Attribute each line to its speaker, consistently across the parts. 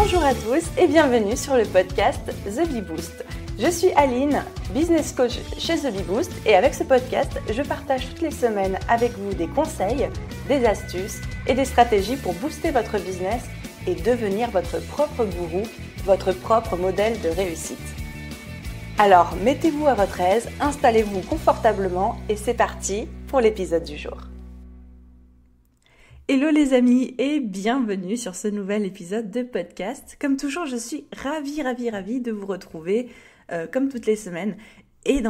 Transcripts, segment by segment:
Speaker 1: Bonjour à tous et bienvenue sur le podcast The Bee Boost. Je suis Aline, business coach chez The Bee Boost et avec ce podcast, je partage toutes les semaines avec vous des conseils, des astuces et des stratégies pour booster votre business et devenir votre propre gourou, votre propre modèle de réussite. Alors, mettez-vous à votre aise, installez-vous confortablement et c'est parti pour l'épisode du jour. Hello les amis et bienvenue sur ce nouvel épisode de podcast. Comme toujours, je suis ravie de vous retrouver comme toutes les semaines. Et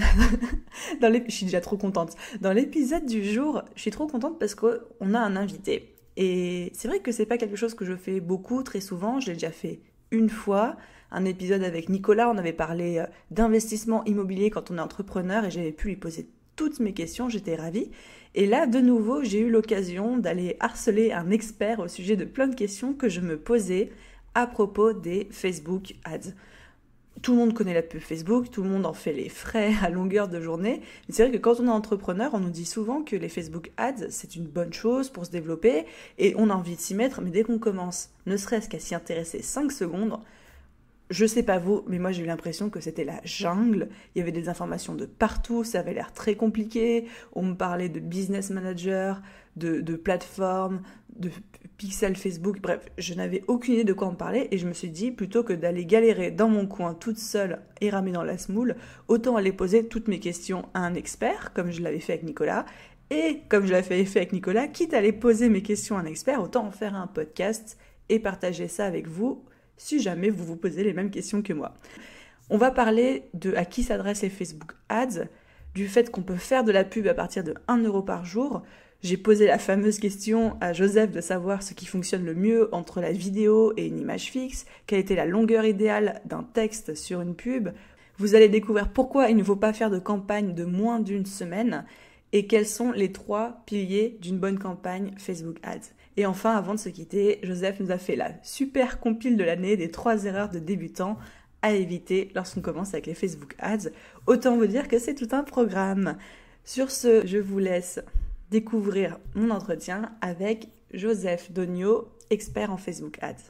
Speaker 1: je suis déjà trop contente. Dans l'épisode du jour, je suis trop contente parce qu'on a un invité. Et c'est vrai que c'est pas quelque chose que je fais beaucoup, très souvent. Je l'ai déjà fait une fois, un épisode avec Nicolas. On avait parlé d'investissement immobilier quand on est entrepreneur et j'avais pu lui poser toutes mes questions, j'étais ravie. Et là, de nouveau, j'ai eu l'occasion d'aller harceler un expert au sujet de plein de questions que je me posais à propos des Facebook Ads. Tout le monde connaît la pub Facebook, tout le monde en fait les frais à longueur de journée. Mais c'est vrai que quand on est entrepreneur, on nous dit souvent que les Facebook Ads, c'est une bonne chose pour se développer et on a envie de s'y mettre. Mais dès qu'on commence, ne serait-ce qu'à s'y intéresser 5 secondes, je sais pas vous, mais moi j'ai eu l'impression que c'était la jungle. Il y avait des informations de partout, ça avait l'air très compliqué. On me parlait de business manager, de plateforme, de pixel Facebook. Bref, je n'avais aucune idée de quoi on me parlait et je me suis dit, plutôt que d'aller galérer dans mon coin toute seule et ramer dans la semoule, autant aller poser toutes mes questions à un expert, comme je l'avais fait avec Nicolas. Et comme je l'avais fait avec Nicolas, quitte à aller poser mes questions à un expert, autant en faire un podcast et partager ça avec vous, si jamais vous vous posez les mêmes questions que moi. On va parler de à qui s'adressent les Facebook Ads, du fait qu'on peut faire de la pub à partir de 1 € par jour. J'ai posé la fameuse question à Joseph de savoir ce qui fonctionne le mieux entre la vidéo et une image fixe, quelle était la longueur idéale d'un texte sur une pub. Vous allez découvrir pourquoi il ne faut pas faire de campagne de moins d'une semaine et quels sont les 3 piliers d'une bonne campagne Facebook Ads. Et enfin, avant de se quitter, Joseph nous a fait la super compile de l'année des 3 erreurs de débutants à éviter lorsqu'on commence avec les Facebook Ads. Autant vous dire que c'est tout un programme. Sur ce, je vous laisse découvrir mon entretien avec Joseph Dogno, expert en Facebook Ads.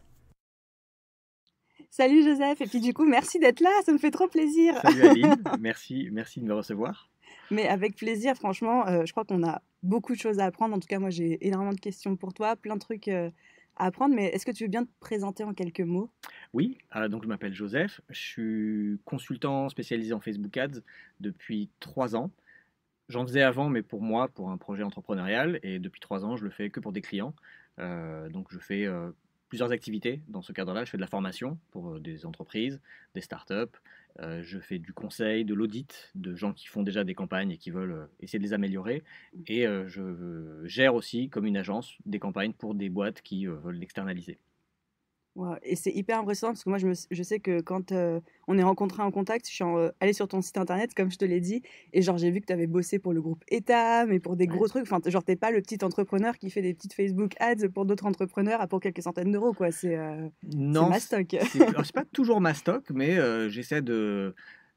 Speaker 1: Salut Joseph, et puis du coup, merci d'être là, ça me fait trop plaisir.
Speaker 2: Salut Aline, merci de me recevoir.
Speaker 1: Mais avec plaisir, franchement, je crois qu'on a beaucoup de choses à apprendre. En tout cas, moi, j'ai énormément de questions pour toi, plein de trucs à apprendre. Mais est-ce que tu veux bien te présenter en quelques mots ?
Speaker 2: Oui, donc je m'appelle Joseph, je suis consultant spécialisé en Facebook Ads depuis 3 ans. J'en faisais avant, mais pour moi, pour un projet entrepreneurial, et depuis 3 ans, je le fais que pour des clients. Donc je fais plusieurs activités dans ce cadre-là. Je fais de la formation pour des entreprises, des startups. Je fais du conseil, de l'audit de gens qui font déjà des campagnes et qui veulent essayer de les améliorer. Et je gère aussi, comme une agence, des campagnes pour des boîtes qui veulent l'externaliser.
Speaker 1: Wow. Et c'est hyper impressionnant parce que moi, je sais que quand on est rencontrés en contact, je suis allée sur ton site internet, comme je te l'ai dit, et genre j'ai vu que tu avais bossé pour le groupe Etam et pour des gros trucs. Enfin, genre, t'es pas le petit entrepreneur qui fait des petites Facebook Ads pour d'autres entrepreneurs pour quelques centaines d'euros, quoi. C'est
Speaker 2: Non,
Speaker 1: mastoc.
Speaker 2: c'est pas toujours ma stock, mais j'essaie de.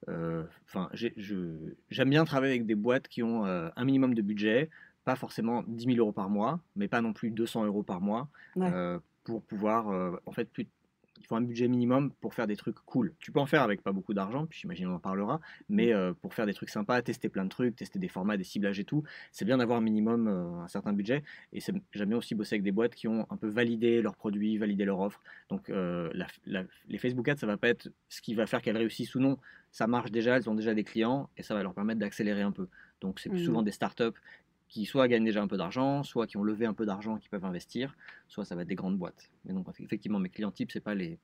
Speaker 2: J'aime bien travailler avec des boîtes qui ont un minimum de budget, pas forcément 10 000 € par mois, mais pas non plus 200 € par mois,
Speaker 1: Ouais.
Speaker 2: pour pouvoir, en fait, il faut un budget minimum pour faire des trucs cool. Tu peux en faire avec pas beaucoup d'argent, puis j'imagine on en parlera, mais pour faire des trucs sympas, tester plein de trucs, tester des formats, des ciblages et tout, c'est bien d'avoir un minimum, un certain budget. Et j'aime bien aussi bosser avec des boîtes qui ont un peu validé leurs produits, validé leur offre. Donc les Facebook Ads, ça va pas être ce qui va faire qu'elles réussissent ou non. Ça marche déjà, elles ont déjà des clients et ça va leur permettre d'accélérer un peu. Donc c'est plus souvent des startups qui soit gagnent déjà un peu d'argent, soit qui ont levé un peu d'argent, qui peuvent investir, soit ça va être des grandes boîtes. Mais donc effectivement, mes clients types, c'est pas les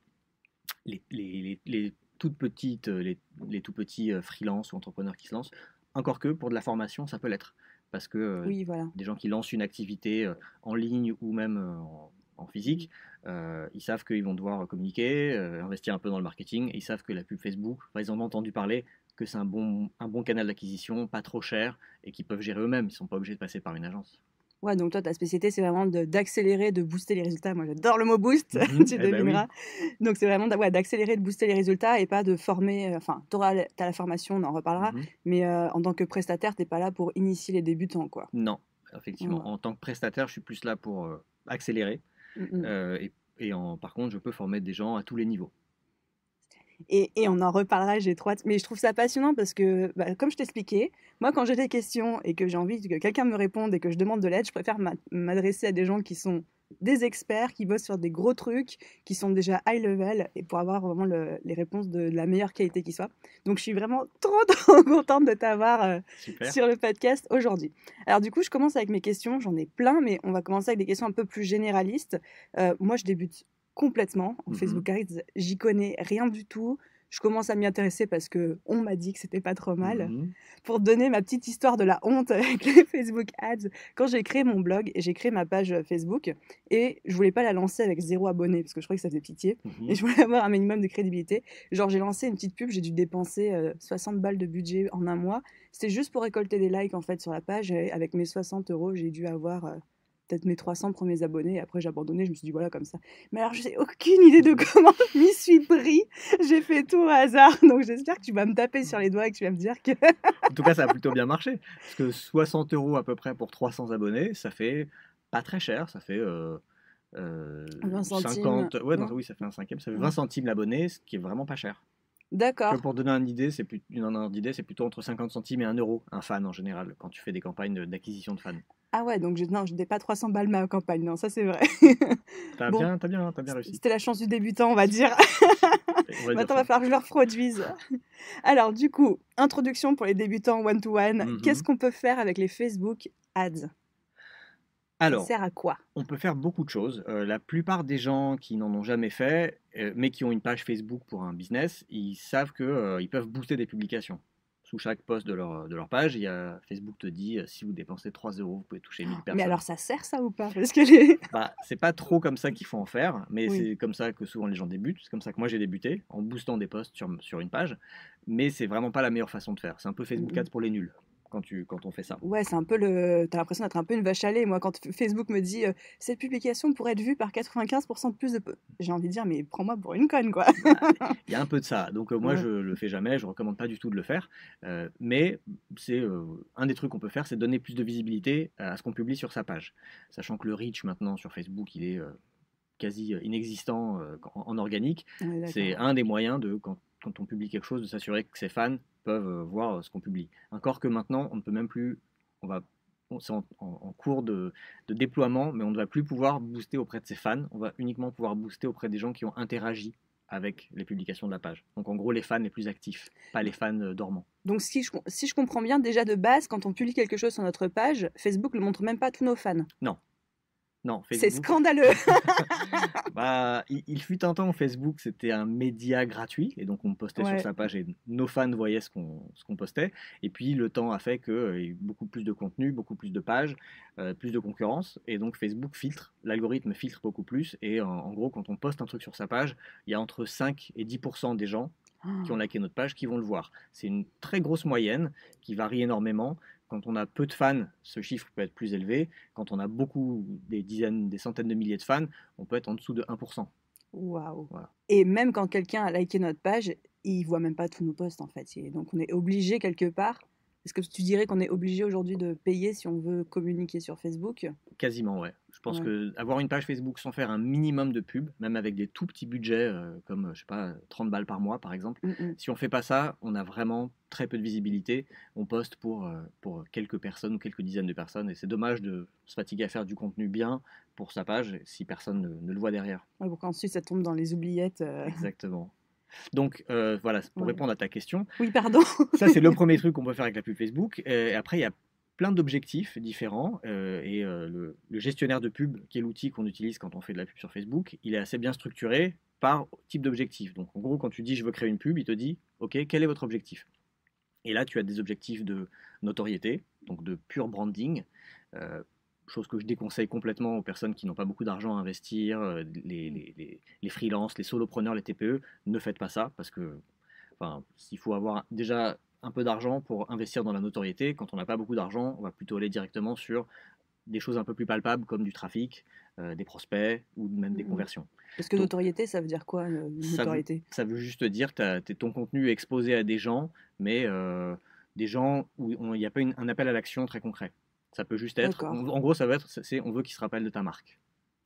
Speaker 2: toutes petites, les tout petits freelance ou entrepreneurs qui se lancent. Encore que pour de la formation, ça peut l'être. Parce que
Speaker 1: Oui, voilà.
Speaker 2: des gens qui lancent une activité en ligne ou même en physique, ils savent qu'ils vont devoir communiquer, investir un peu dans le marketing, et ils savent que la pub Facebook, ils en ont entendu parler, que c'est un bon canal d'acquisition, pas trop cher, et qu'ils peuvent gérer eux-mêmes. Ils ne sont pas obligés de passer par une agence.
Speaker 1: Ouais, donc toi, ta spécialité, c'est vraiment d'accélérer, de booster les résultats. Moi, j'adore le mot boost, tu devineras.
Speaker 2: Oui.
Speaker 1: Donc, c'est vraiment d'accélérer, de booster les résultats et pas de former. Enfin, tu as la formation, on en reparlera, mais en tant que prestataire, tu n'es pas là pour initier les débutants, quoi.
Speaker 2: Non, effectivement.
Speaker 1: Ouais.
Speaker 2: En tant que prestataire, je suis plus là pour accélérer. Et Par contre, je peux former des gens à tous les niveaux.
Speaker 3: Et on en reparlera, j'ai trop hâte. Mais je trouve ça passionnant parce que, bah, comme je t'expliquais, moi, quand j'ai des questions et que j'ai envie que quelqu'un me réponde et que je demande de l'aide, je préfère m'adresser à des gens qui sont des experts, qui bossent sur des gros trucs, qui sont déjà high level et pour avoir vraiment les réponses de la meilleure qualité qui soit. Donc, je suis vraiment trop, trop contente de t'avoir
Speaker 2: Super.
Speaker 3: sur le podcast aujourd'hui. Alors, du coup, je commence avec mes questions. J'en ai plein, mais on va commencer avec des questions un peu plus généralistes. Moi, je débute complètement en Facebook Ads. J'y connais rien du tout. Je commence à m'y intéresser parce que on m'a dit que c'était pas trop mal. Pour donner ma petite histoire de la honte avec les Facebook Ads, quand j'ai créé mon blog et j'ai créé ma page Facebook et je voulais pas la lancer avec 0 abonné parce que je croyais que ça faisait pitié et je voulais avoir un minimum de crédibilité. Genre j'ai lancé une petite pub, j'ai dû dépenser 60 balles de budget en un mois. C'était juste pour récolter des likes en fait sur la page et avec mes 60 €, j'ai dû avoir peut-être mes 300 premiers abonnés. Et après, j'ai abandonné. Je me suis dit, voilà, comme ça. Mais alors, je n'ai aucune idée de comment je m'y suis pris. J'ai fait tout au hasard. Donc, j'espère que tu vas me taper sur les doigts et que tu vas me dire que...
Speaker 2: En tout cas, ça a plutôt bien marché. Parce que 60 € à peu près pour 300 abonnés, ça fait pas très cher. Ça fait
Speaker 3: 20 centimes.
Speaker 2: 50... Ouais, non, oui, ça fait un cinquième. Ça fait 20 centimes l'abonné, ce qui est vraiment pas cher.
Speaker 3: D'accord.
Speaker 2: Pour donner une idée, c'est plutôt entre 50 centimes et 1 €, un fan en général, quand tu fais des campagnes d'acquisition de fans.
Speaker 3: Ah ouais, donc je n'ai pas 300 balles ma campagne, non, ça c'est vrai.
Speaker 2: T'as bien réussi.
Speaker 3: C'était la chance du débutant, on va dire. Maintenant, il va falloir que je le reproduise. Alors, du coup, introduction pour les débutants one-to-one. Qu'est-ce qu'on peut faire avec les Facebook Ads ?
Speaker 2: Alors,
Speaker 3: ça sert à quoi ?
Speaker 2: On peut faire beaucoup de choses. La plupart des gens qui n'en ont jamais fait, mais qui ont une page Facebook pour un business, ils savent qu'ils peuvent booster des publications. Sous chaque post de leur page, Facebook te dit si vous dépensez 3 €, vous pouvez toucher 1000 personnes.
Speaker 3: Mais alors ça sert ça ou pas ? Parce que
Speaker 2: c'est pas trop comme ça qu'il faut en faire, mais c'est comme ça que souvent les gens débutent. C'est comme ça que moi j'ai débuté, en boostant des posts sur une page. Mais c'est vraiment pas la meilleure façon de faire. C'est un peu Facebook Ads pour les nuls. Quand on fait ça.
Speaker 3: Ouais, c'est un peu t'as l'impression d'être un peu une vache à lait. Moi, quand Facebook me dit cette publication pourrait être vue par 95% de plus de... J'ai envie de dire, mais prends-moi pour une conne, quoi.
Speaker 2: Il y a un peu de ça. Donc moi, je le fais jamais. Je recommande pas du tout de le faire. Mais c'est un des trucs qu'on peut faire, c'est donner plus de visibilité à ce qu'on publie sur sa page. Sachant que le reach maintenant sur Facebook, il est quasi inexistant en organique. C'est un des moyens de quand on publie quelque chose, de s'assurer que ses fans peuvent voir ce qu'on publie. Encore que maintenant, on ne peut même plus, c'est en cours de déploiement, mais on ne va plus pouvoir booster auprès de ses fans, on va uniquement pouvoir booster auprès des gens qui ont interagi avec les publications de la page. Donc en gros, les fans les plus actifs, pas les fans dormants.
Speaker 3: Donc si je comprends bien, déjà de base, quand on publie quelque chose sur notre page, Facebook ne le montre même pas à tous nos fans.
Speaker 2: Non, Facebook...
Speaker 3: C'est scandaleux.
Speaker 2: Il fut un temps où Facebook c'était un média gratuit et donc on postait sur sa page et nos fans voyaient ce qu'on postait. Et puis le temps a fait qu'il y a eu beaucoup plus de contenu, beaucoup plus de pages, plus de concurrence et donc Facebook filtre, l'algorithme filtre beaucoup plus et en gros quand on poste un truc sur sa page, il y a entre 5 et 10% des gens qui ont liké notre page qui vont le voir. C'est une très grosse moyenne qui varie énormément. Quand on a peu de fans, ce chiffre peut être plus élevé. Quand on a beaucoup, des dizaines, des centaines de milliers de fans, on peut être en dessous de 1%.
Speaker 3: Waouh.
Speaker 2: Voilà.
Speaker 3: Et même quand quelqu'un a liké notre page, il ne voit même pas tous nos posts en fait. Et donc on est obligé quelque part. Est-ce que tu dirais qu'on est obligé aujourd'hui de payer si on veut communiquer sur Facebook ?
Speaker 2: Quasiment, ouais. Je pense que avoir une page Facebook sans faire un minimum de pub, même avec des tout petits budgets, comme, je sais pas, 30 balles par mois, par exemple, si on fait pas ça, on a vraiment très peu de visibilité. On poste pour quelques personnes ou quelques dizaines de personnes, et c'est dommage de se fatiguer à faire du contenu bien pour sa page si personne ne le voit derrière.
Speaker 3: Ouais, pour qu'ensuite ça tombe dans les oubliettes.
Speaker 2: Exactement. Donc voilà, pour répondre à ta question.
Speaker 3: Oui, pardon.
Speaker 2: Ça, c'est le premier truc qu'on peut faire avec la pub Facebook. Et après, il y a plein d'objectifs différents. Le gestionnaire de pub, qui est l'outil qu'on utilise quand on fait de la pub sur Facebook, il est assez bien structuré par type d'objectif. Donc en gros, quand tu dis je veux créer une pub, il te dit ok, quel est votre objectif ? Et là, tu as des objectifs de notoriété, donc de pur branding. Chose que je déconseille complètement aux personnes qui n'ont pas beaucoup d'argent à investir, les freelances, les solopreneurs, les TPE, ne faites pas ça parce que s'il faut avoir déjà un peu d'argent pour investir dans la notoriété, quand on n'a pas beaucoup d'argent, on va plutôt aller directement sur des choses un peu plus palpables comme du trafic, des prospects ou même des conversions.
Speaker 3: Parce que notoriété, ça veut dire quoi, notoriété ?
Speaker 2: Ça veut juste dire que ton contenu est exposé à des gens, mais des gens où il n'y a pas un appel à l'action très concret. Ça peut juste être, en gros, ça va être, on veut qu'ils se rappellent de ta marque.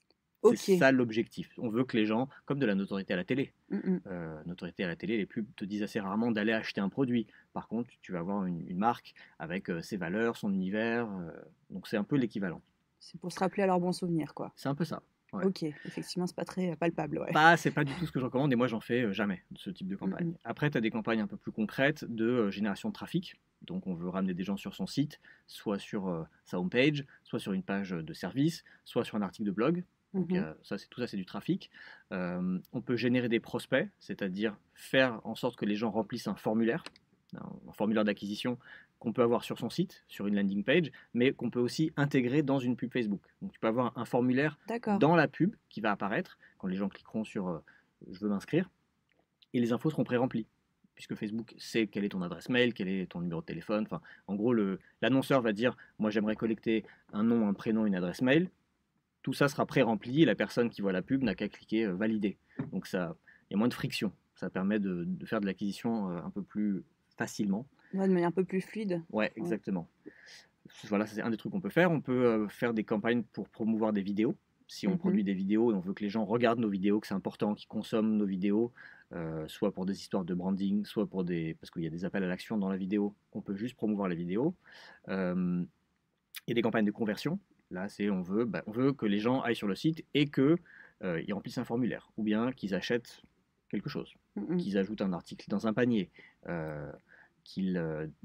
Speaker 3: Ok.
Speaker 2: C'est ça l'objectif. On veut que les gens, comme de la notoriété à la télé,
Speaker 3: Mm,
Speaker 2: notoriété à la télé, les pubs te disent assez rarement d'aller acheter un produit. Par contre, tu vas avoir une marque avec ses valeurs, son univers. Donc c'est un peu l'équivalent.
Speaker 3: C'est pour se rappeler à leurs bons souvenirs, quoi.
Speaker 2: C'est un peu ça. Ouais.
Speaker 3: Ok, effectivement, c'est pas très palpable, ouais.
Speaker 2: C'est pas du tout ce que je recommande et moi j'en fais jamais ce type de campagne. Après, tu as des campagnes un peu plus concrètes de génération de trafic. Donc on veut ramener des gens sur son site, soit sur sa homepage, soit sur une page de service, soit sur un article de blog. Donc tout ça c'est du trafic. On peut générer des prospects, c'est-à-dire faire en sorte que les gens remplissent un formulaire d'acquisition qu'on peut avoir sur son site, sur une landing page, mais qu'on peut aussi intégrer dans une pub Facebook. Donc tu peux avoir un formulaire dans la pub qui va apparaître quand les gens cliqueront sur je veux m'inscrire, et les infos seront pré-remplies, puisque Facebook sait quelle est ton adresse mail, quel est ton numéro de téléphone. Enfin, en gros, l'annonceur va dire moi j'aimerais collecter un nom, un prénom, une adresse mail. Tout ça sera pré-rempli et la personne qui voit la pub n'a qu'à cliquer valider. Donc il y a moins de friction. Ça permet de faire de l'acquisition un peu plus facilement.
Speaker 3: Ouais, de manière un peu plus fluide.
Speaker 2: Ouais, exactement. Voilà, c'est un des trucs qu'on peut faire. On peut faire des campagnes pour promouvoir des vidéos. Si on produit des vidéos et on veut que les gens regardent nos vidéos, que c'est important, qu'ils consomment nos vidéos, soit pour des histoires de branding, soit parce qu'il y a des appels à l'action dans la vidéo, on peut juste promouvoir la vidéo. Il y a des campagnes de conversion. Là, on veut que les gens aillent sur le site et qu'ils remplissent un formulaire, ou bien qu'ils achètent quelque chose, qu'ils ajoutent un article dans un panier, qu'ils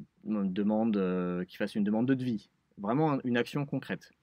Speaker 2: fassent une demande de devis. Vraiment une action concrète.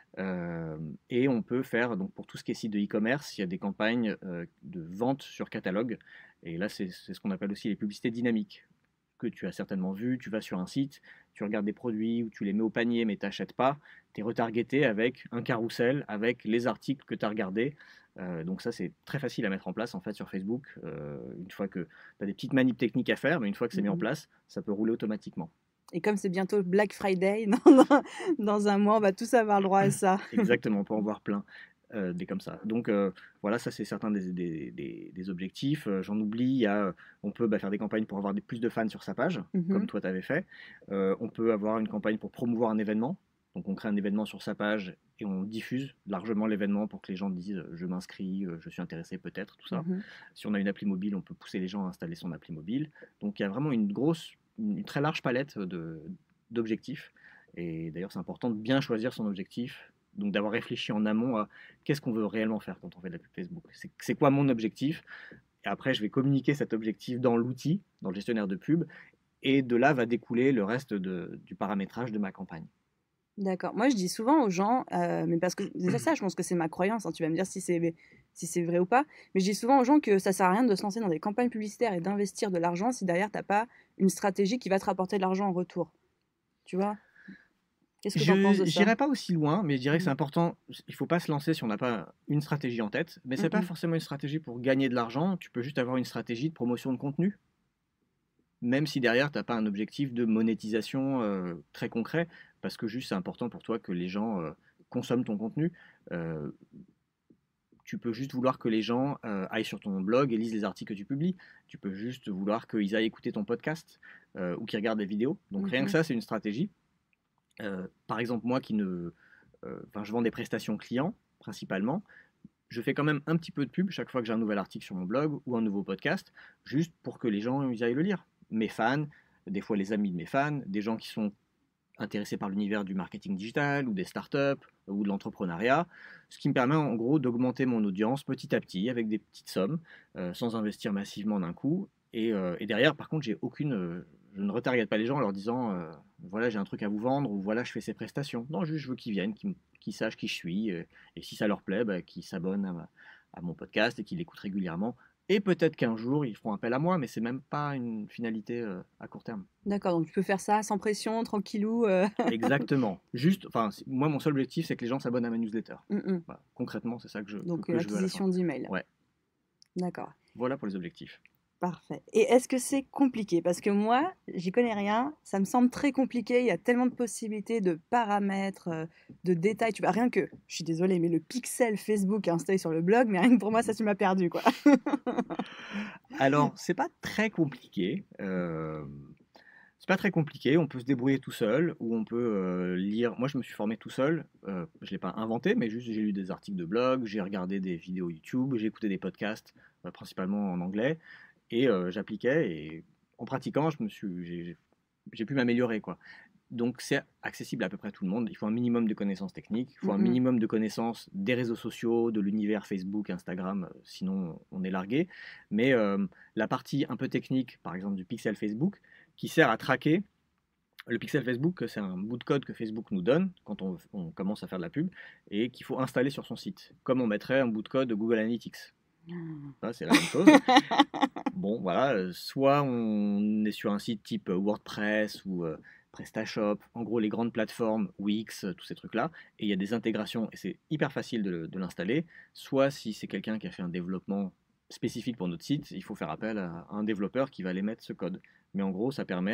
Speaker 2: Et on peut faire, donc pour tout ce qui est site de e-commerce, il y a des campagnes de vente sur catalogue. Et là, c'est ce qu'on appelle aussi les publicités dynamiques, que tu as certainement vu. Tu vas sur un site, tu regardes des produits ou tu les mets au panier mais tu n'achètes pas. Tu es retargeté avec un carrousel, avec les articles que tu as regardés. Donc ça, c'est très facile à mettre en place en fait sur Facebook. Une fois que tu as des petites manips techniques à faire, mais une fois que c'est mis en place, ça peut rouler automatiquement.
Speaker 3: Et comme c'est bientôt Black Friday, dans un mois, on va tous avoir le droit à ça.
Speaker 2: Exactement, on peut en voir plein des comme ça. Donc voilà, ça c'est certains des objectifs. J'en oublie, on peut faire des campagnes pour avoir plus de fans sur sa page, comme toi tu avais fait. On peut avoir une campagne pour promouvoir un événement. Donc on crée un événement sur sa page et on diffuse largement l'événement pour que les gens disent je m'inscris, je suis intéressé peut-être, tout ça. Si on a une appli mobile, on peut pousser les gens à installer son appli mobile. Donc il y a vraiment une très large palette d'objectifs. Et d'ailleurs c'est important de bien choisir son objectif, donc d'avoir réfléchi en amont à qu'est-ce qu'on veut réellement faire quand on fait de la pub Facebook. C'est quoi mon objectif? Et après je vais communiquer cet objectif dans l'outil, dans le gestionnaire de pub, et de là va découler le reste du paramétrage de ma campagne.
Speaker 3: D'accord. Moi, je dis souvent aux gens, mais parce que déjà ça, je pense que c'est ma croyance, tu vas me dire si c'est vrai ou pas, mais je dis souvent aux gens que ça sert à rien de se lancer dans des campagnes publicitaires et d'investir de l'argent si derrière, tu n'as pas une stratégie qui va te rapporter de l'argent en retour. Tu vois? Qu'est-ce que tu en penses de ça?
Speaker 2: Je n'irai pas aussi loin, mais je dirais que c'est important. Il ne faut pas se lancer si on n'a pas une stratégie en tête, mais ce n'est pas forcément une stratégie pour gagner de l'argent, tu peux juste avoir une stratégie de promotion de contenu. Même si derrière, tu n'as pas un objectif de monétisation très concret, parce que juste c'est important pour toi que les gens consomment ton contenu. Tu peux juste vouloir que les gens aillent sur ton blog et lisent les articles que tu publies. Tu peux juste vouloir qu'ils aillent écouter ton podcast ou qu'ils regardent des vidéos. Donc rien que ça, c'est une stratégie. Par exemple, moi je vends des prestations clients principalement. Je fais quand même un petit peu de pub chaque fois que j'ai un nouvel article sur mon blog ou un nouveau podcast, juste pour que les gens ils aillent le lire. Mes fans, des fois les amis de mes fans, des gens qui sont intéressés par l'univers du marketing digital ou des startups ou de l'entrepreneuriat, ce qui me permet en gros d'augmenter mon audience petit à petit avec des petites sommes, sans investir massivement d'un coup. Et derrière, par contre, je ne retargete pas les gens en leur disant voilà, j'ai un truc à vous vendre ou voilà, je fais ces prestations. Non, juste je veux qu'ils viennent, qu'ils sachent qui je suis et si ça leur plaît, qu'ils s'abonnent à mon podcast et qu'ils l'écoutent régulièrement. Et peut-être qu'un jour, ils feront appel à moi, mais c'est même pas une finalité à court terme.
Speaker 3: D'accord, donc tu peux faire ça sans pression, tranquillou.
Speaker 2: Exactement. Juste, moi, mon seul objectif, c'est que les gens s'abonnent à ma newsletter. Voilà. Concrètement, c'est ça que je veux.
Speaker 3: Donc, l'acquisition d'email.
Speaker 2: Ouais.
Speaker 3: D'accord.
Speaker 2: Voilà pour les objectifs.
Speaker 3: Parfait. Et est-ce que c'est compliqué? Parce que moi, j'y connais rien, ça me semble très compliqué, il y a tellement de possibilités, de paramètres, de détails. Tu vois, rien que, je suis désolée, mais le pixel Facebook installé sur le blog, mais rien que pour moi, ça, tu m'as perdu, quoi.
Speaker 2: Alors, c'est pas très compliqué. C'est pas très compliqué, on peut se débrouiller tout seul, ou on peut lire. Moi, je me suis formé tout seul, je ne l'ai pas inventé, mais juste j'ai lu des articles de blog, j'ai regardé des vidéos YouTube, j'ai écouté des podcasts, principalement en anglais, et j'appliquais, et en pratiquant, j'ai pu m'améliorer, quoi. Donc c'est accessible à peu près à tout le monde. Il faut un minimum de connaissances techniques, il faut un minimum de connaissances des réseaux sociaux, de l'univers Facebook, Instagram, sinon on est largué. Mais la partie un peu technique, par exemple du pixel Facebook, qui sert à traquer. Le pixel Facebook, c'est un bout de code que Facebook nous donne quand on commence à faire de la pub et qu'il faut installer sur son site, comme on mettrait un bout de code de Google Analytics. Ça, c'est la même chose. Bon, voilà, soit on est sur un site type WordPress ou PrestaShop, en gros les grandes plateformes, Wix, tous ces trucs-là, et il y a des intégrations et c'est hyper facile de l'installer. Soit si c'est quelqu'un qui a fait un développement spécifique pour notre site, il faut faire appel à un développeur qui va aller mettre ce code. Mais en gros, ça permet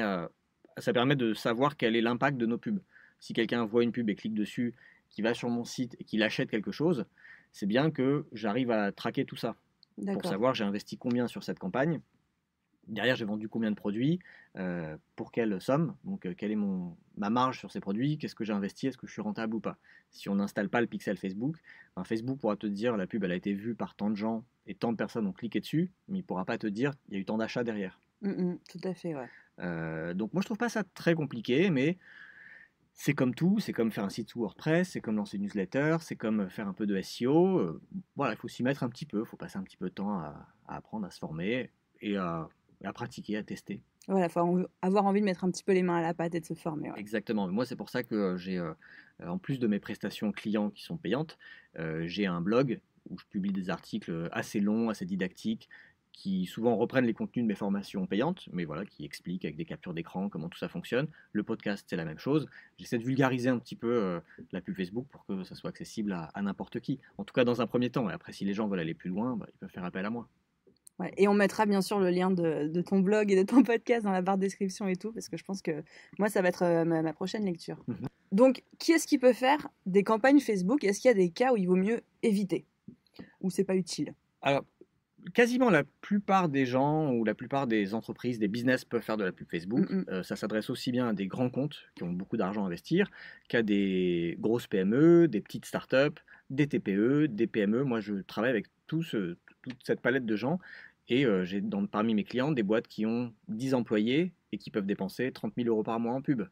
Speaker 2: de savoir quel est l'impact de nos pubs. Si quelqu'un voit une pub et clique dessus, qui va sur mon site et qu'il achète quelque chose, c'est bien que j'arrive à traquer tout ça. Pour savoir j'ai investi combien sur cette campagne. Derrière, j'ai vendu combien de produits, pour quelle somme, donc quelle est ma marge sur ces produits, qu'est-ce que j'ai investi, est-ce que je suis rentable ou pas. Si on n'installe pas le pixel Facebook, Facebook pourra te dire la pub elle a été vue par tant de gens et tant de personnes ont cliqué dessus, mais il ne pourra pas te dire il y a eu tant d'achats derrière.
Speaker 3: Tout à fait, ouais.
Speaker 2: Donc moi je trouve pas ça très compliqué, mais c'est comme tout, c'est comme faire un site sous WordPress, c'est comme lancer une newsletter, c'est comme faire un peu de SEO. Voilà, il faut s'y mettre un petit peu, il faut passer un petit peu de temps à apprendre, à se former et à pratiquer, à tester.
Speaker 3: Voilà, il faut avoir envie de mettre un petit peu les mains à la pâte et de se former. Ouais.
Speaker 2: Exactement. Moi, c'est pour ça que j'ai, en plus de mes prestations clients qui sont payantes, j'ai un blog où je publie des articles assez longs, assez didactiques, qui souvent reprennent les contenus de mes formations payantes, mais voilà, qui expliquent avec des captures d'écran comment tout ça fonctionne. Le podcast, c'est la même chose. J'essaie de vulgariser un petit peu la pub Facebook pour que ça soit accessible à n'importe qui. En tout cas, dans un premier temps. Et après, si les gens veulent aller plus loin, ils peuvent faire appel à moi.
Speaker 3: Ouais, et on mettra bien sûr le lien de ton blog et de ton podcast dans la barre de description et tout, parce que je pense que moi, ça va être ma prochaine lecture. Donc, qui est-ce qui peut faire des campagnes Facebook? Est-ce qu'il y a des cas où il vaut mieux éviter? Ou c'est pas utile?
Speaker 2: Alors, quasiment la plupart des gens ou la plupart des entreprises, des business peuvent faire de la pub Facebook. Ça s'adresse aussi bien à des grands comptes qui ont beaucoup d'argent à investir qu'à des grosses PME, des petites startups, des TPE, des PME. Moi, je travaille avec toute cette palette de gens et j'ai parmi mes clients des boîtes qui ont 10 employés et qui peuvent dépenser 30 000 euros par mois en pub.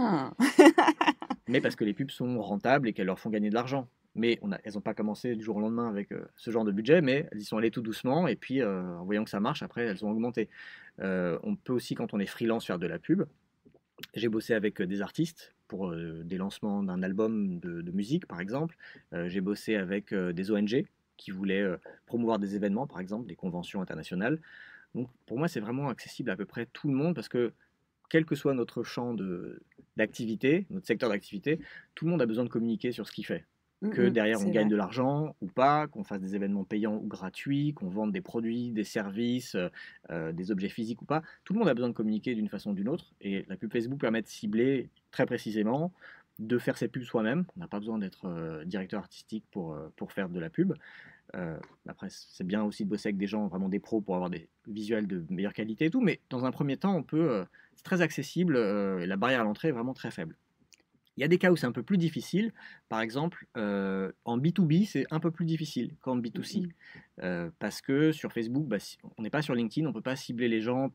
Speaker 2: Mais parce que les pubs sont rentables et qu'elles leur font gagner de l'argent. Mais elles n'ont pas commencé du jour au lendemain avec ce genre de budget, mais elles y sont allées tout doucement, et puis en voyant que ça marche, après elles ont augmenté. On peut aussi, quand on est freelance, faire de la pub. J'ai bossé avec des artistes pour des lancements d'un album de musique, par exemple. J'ai bossé avec des ONG qui voulaient promouvoir des événements, par exemple, des conventions internationales. Donc pour moi, c'est vraiment accessible à peu près tout le monde, parce que quel que soit notre champ d'activité, notre secteur d'activité, tout le monde a besoin de communiquer sur ce qu'il fait. Que derrière on gagne de l'argent ou pas, qu'on fasse des événements payants ou gratuits, qu'on vende des produits, des services, des objets physiques ou pas, tout le monde a besoin de communiquer d'une façon ou d'une autre, et la pub Facebook permet de cibler très précisément, de faire ses pubs soi-même. On n'a pas besoin d'être directeur artistique pour faire de la pub. Après, c'est bien aussi de bosser avec des gens, vraiment des pros, pour avoir des visuels de meilleure qualité et tout, mais dans un premier temps, c'est très accessible, et la barrière à l'entrée est vraiment très faible. Il y a des cas où c'est un peu plus difficile. Par exemple, en B2B, c'est un peu plus difficile qu'en B2C. Parce que sur Facebook, on n'est pas sur LinkedIn, on ne peut pas cibler les gens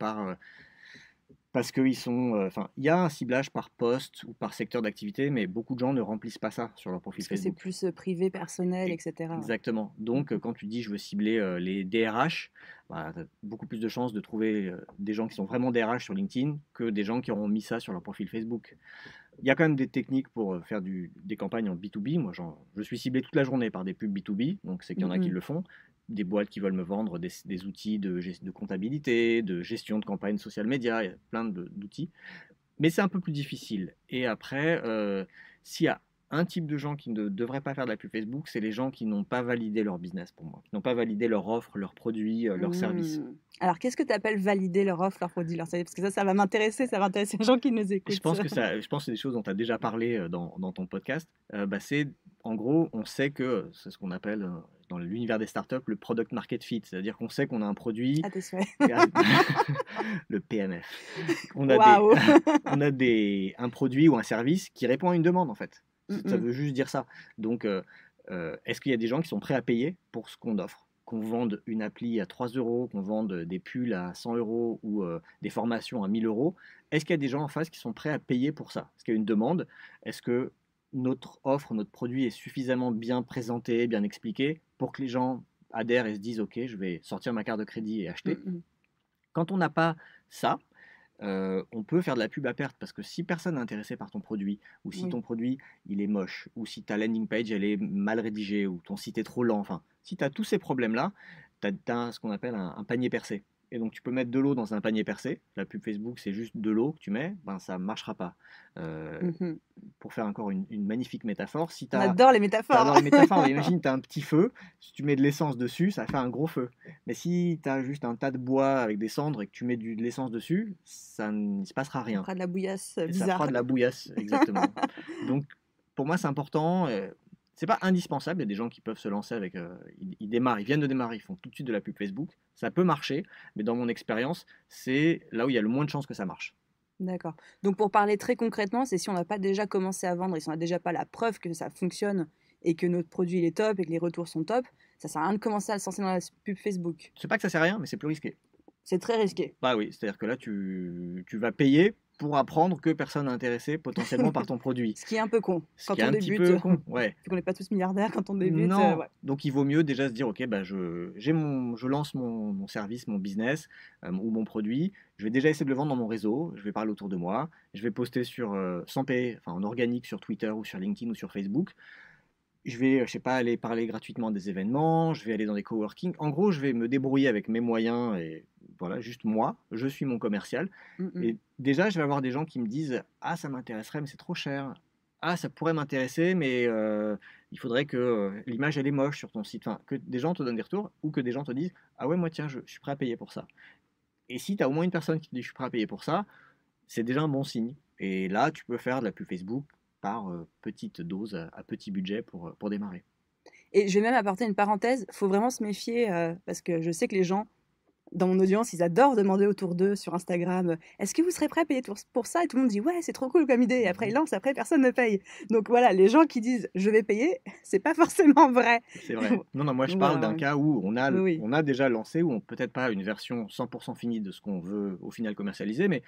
Speaker 2: parce qu'ils sont... il y a un ciblage par poste ou par secteur d'activité, mais beaucoup de gens ne remplissent pas ça sur leur profil Facebook.
Speaker 3: Parce que c'est plus privé, personnel, etc.
Speaker 2: Exactement. Donc, quand tu dis je veux cibler les DRH, tu as beaucoup plus de chances de trouver des gens qui sont vraiment DRH sur LinkedIn que des gens qui auront mis ça sur leur profil Facebook. Il y a quand même des techniques pour faire des campagnes en B2B. Moi, je suis ciblé toute la journée par des pubs B2B, donc c'est qu'il y en a qui le font. Des boîtes qui veulent me vendre des outils de comptabilité, de gestion de campagne social media, il y a plein d'outils. Mais c'est un peu plus difficile. Et après, s'il y a un type de gens qui ne devraient pas faire de la pub Facebook, c'est les gens qui n'ont pas validé leur business pour moi, qui n'ont pas validé leur offre, leurs produits, leurs services.
Speaker 3: Alors, qu'est-ce que tu appelles valider leur offre, leurs produits, leurs services? Parce que ça va m'intéresser, ça va intéresser les gens qui nous écoutent.
Speaker 2: Je pense que c'est des choses dont tu as déjà parlé dans ton podcast. C'est en gros, on sait que c'est ce qu'on appelle dans l'univers des startups le product market fit, c'est-à-dire qu'on sait qu'on a un produit,
Speaker 3: À tes souhaits.
Speaker 2: le PMF,
Speaker 3: Waouh.
Speaker 2: on a un produit ou un service qui répond à une demande en fait. Ça
Speaker 3: Mm.
Speaker 2: veut juste dire ça. Donc, est-ce qu'il y a des gens qui sont prêts à payer pour ce qu'on offre? Qu'on vende une appli à 3 euros, qu'on vende des pulls à 100 euros ou des formations à 1000 euros, est-ce qu'il y a des gens en face qui sont prêts à payer pour ça? Est-ce qu'il y a une demande? Est-ce que notre offre, notre produit est suffisamment bien présenté, bien expliqué pour que les gens adhèrent et se disent ok, je vais sortir ma carte de crédit et acheter?
Speaker 3: Mm.
Speaker 2: Quand on n'a pas ça, on peut faire de la pub à perte parce que si personne n'est intéressé par ton produit, ou si
Speaker 3: Oui.
Speaker 2: ton produit il est moche, ou si ta landing page elle est mal rédigée, ou ton site est trop lent, enfin, si tu as tous ces problèmes-là, tu as ce qu'on appelle un panier percé. Et donc tu peux mettre de l'eau dans un panier percé. La pub Facebook, c'est juste de l'eau que tu mets, ben, ça ne marchera pas.
Speaker 3: Mhm.
Speaker 2: Pour faire encore une magnifique métaphore, si tu
Speaker 3: On
Speaker 2: as
Speaker 3: adore les métaphores.
Speaker 2: T'adores les métaphores, mais imagine, tu as un petit feu, si tu mets de l'essence dessus, ça fait un gros feu. Mais si tu as juste un tas de bois avec des cendres et que tu mets de l'essence dessus, ça ne se passera
Speaker 3: Ça
Speaker 2: rien.
Speaker 3: fera de la bouillasse
Speaker 2: Et ça
Speaker 3: bizarre.
Speaker 2: fera de la bouillasse, exactement. Donc, pour moi, c'est important. C'est pas indispensable. Il y a des gens qui peuvent se lancer avec. Ils démarrent, ils viennent de démarrer, ils font tout de suite de la pub Facebook. Ça peut marcher, mais dans mon expérience, c'est là où il y a le moins de chances que ça marche.
Speaker 3: D'accord. Donc pour parler très concrètement, c'est si on n'a pas déjà commencé à vendre et si on n'a déjà pas la preuve que ça fonctionne et que notre produit il est top et que les retours sont top, ça sert à rien de commencer à se lancer dans la pub Facebook.
Speaker 2: C'est pas que ça sert à rien, mais c'est plus risqué.
Speaker 3: C'est très risqué.
Speaker 2: Bah oui, c'est-à-dire que là, tu vas payer pour apprendre que personne n'est intéressé potentiellement par ton produit.
Speaker 3: Ce qui est un peu con
Speaker 2: Ce
Speaker 3: quand
Speaker 2: qui est
Speaker 3: on
Speaker 2: un petit
Speaker 3: débute.
Speaker 2: peu con, ouais.
Speaker 3: Vu qu'on n'est pas tous milliardaires quand on débute.
Speaker 2: Non,
Speaker 3: Ouais.
Speaker 2: donc il vaut mieux déjà se dire, ok, bah je lance mon service, mon business ou mon produit. Je vais déjà essayer de le vendre dans mon réseau. Je vais parler autour de moi. Je vais poster sans payer, enfin en organique sur Twitter ou sur LinkedIn ou sur Facebook. Je vais, je sais pas, aller parler gratuitement à des événements. Je vais aller dans des coworking. En gros, je vais me débrouiller avec mes moyens et voilà, juste moi. Je suis mon commercial.
Speaker 3: Mm.
Speaker 2: Et déjà, je vais avoir des gens qui me disent, ah, ça m'intéresserait, mais c'est trop cher. Ah, ça pourrait m'intéresser, mais il faudrait que l'image elle est moche sur ton site. Enfin, que des gens te donnent des retours ou que des gens te disent, ah ouais, moi tiens, je suis prêt à payer pour ça. Et si tu as au moins une personne qui te dit, je suis prêt à payer pour ça, c'est déjà un bon signe. Et là, tu peux faire de la pub Facebook par petite dose, à petit budget pour démarrer.
Speaker 3: Et je vais même apporter une parenthèse. Faut vraiment se méfier parce que je sais que les gens dans mon audience, ils adorent demander autour d'eux sur Instagram est-ce que vous serez prêt à payer pour ça? Et tout le monde dit ouais, c'est trop cool comme idée. Et après, ils lancent, après, personne ne paye. Donc voilà, les gens qui disent je vais payer, c'est pas forcément vrai.
Speaker 2: C'est vrai. Non, moi je parle d'un cas où on a déjà lancé, où on peut-être pas une version 100% finie de ce qu'on veut au final commercialiser, mais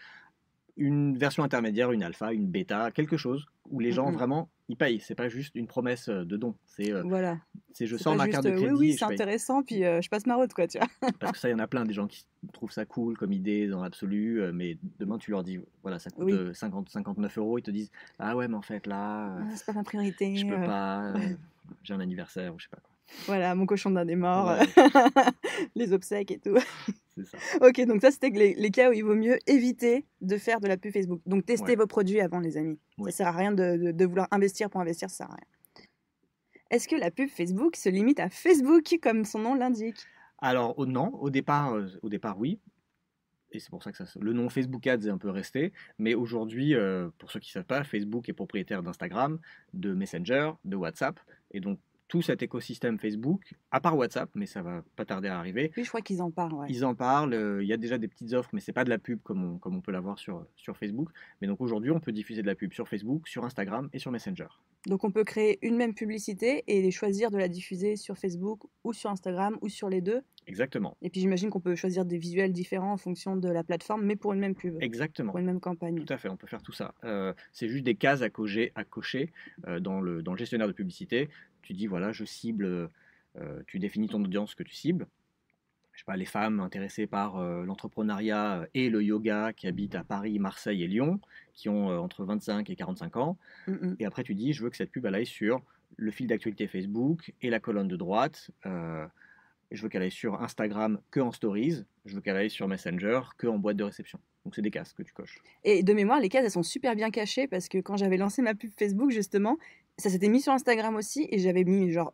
Speaker 2: une version intermédiaire, une alpha, une bêta, quelque chose où les gens vraiment ils payent. C'est pas juste une promesse de don.
Speaker 3: Voilà.
Speaker 2: C'est je sors ma carte de crédit.
Speaker 3: Oui, c'est intéressant, puis je passe ma route, quoi, tu vois.
Speaker 2: Parce que ça, il y en a plein des gens qui trouvent ça cool comme idée dans l'absolu, mais demain tu leur dis voilà, ça coûte 59 euros, ils te disent ah ouais, mais en fait là,
Speaker 3: c'est pas ma priorité.
Speaker 2: Je peux pas, j'ai un anniversaire ou je sais pas quoi.
Speaker 3: Voilà, mon cochon d'un des morts, les obsèques et tout.
Speaker 2: C'est ça.
Speaker 3: Ok, donc ça c'était les cas où il vaut mieux éviter de faire de la pub Facebook. Donc testez vos produits avant, les amis. Ça sert à rien de vouloir investir pour investir, ça sert à rien. Est-ce que la pub Facebook se limite à Facebook comme son nom l'indique?
Speaker 2: Alors non, au départ oui. Et c'est pour ça que le nom Facebook Ads est un peu resté. Mais aujourd'hui, pour ceux qui ne savent pas, Facebook est propriétaire d'Instagram, de Messenger, de WhatsApp. Et donc tout cet écosystème Facebook, à part WhatsApp, mais ça va pas tarder à arriver.
Speaker 3: Oui, je crois qu'ils en parlent. Ouais.
Speaker 2: Ils en parlent, il y a déjà des petites offres, mais c'est pas de la pub comme on peut l'avoir sur Facebook. Mais donc aujourd'hui, on peut diffuser de la pub sur Facebook, sur Instagram et sur Messenger.
Speaker 3: Donc on peut créer une même publicité et choisir de la diffuser sur Facebook ou sur Instagram ou sur les deux.
Speaker 2: Exactement.
Speaker 3: Et puis j'imagine qu'on peut choisir des visuels différents en fonction de la plateforme, mais pour une même pub.
Speaker 2: Exactement.
Speaker 3: Pour une même campagne.
Speaker 2: Tout à fait, on peut faire tout ça. C'est juste des cases à cocher dans le gestionnaire de publicité. Tu dis, voilà, je cible, tu définis ton audience que tu cibles. Je sais pas, les femmes intéressées par l'entrepreneuriat et le yoga qui habitent à Paris, Marseille et Lyon, qui ont entre 25 et 45 ans. Et après, tu dis, je veux que cette pub elle aille sur le fil d'actualité Facebook et la colonne de droite. Je veux qu'elle aille sur Instagram que en stories. Je veux qu'elle aille sur Messenger que en boîte de réception. Donc, c'est des cases que tu coches.
Speaker 3: Et de mémoire, les cases, elles sont super bien cachées parce que quand j'avais lancé ma pub Facebook, justement, ça s'était mis sur Instagram aussi et j'avais mis genre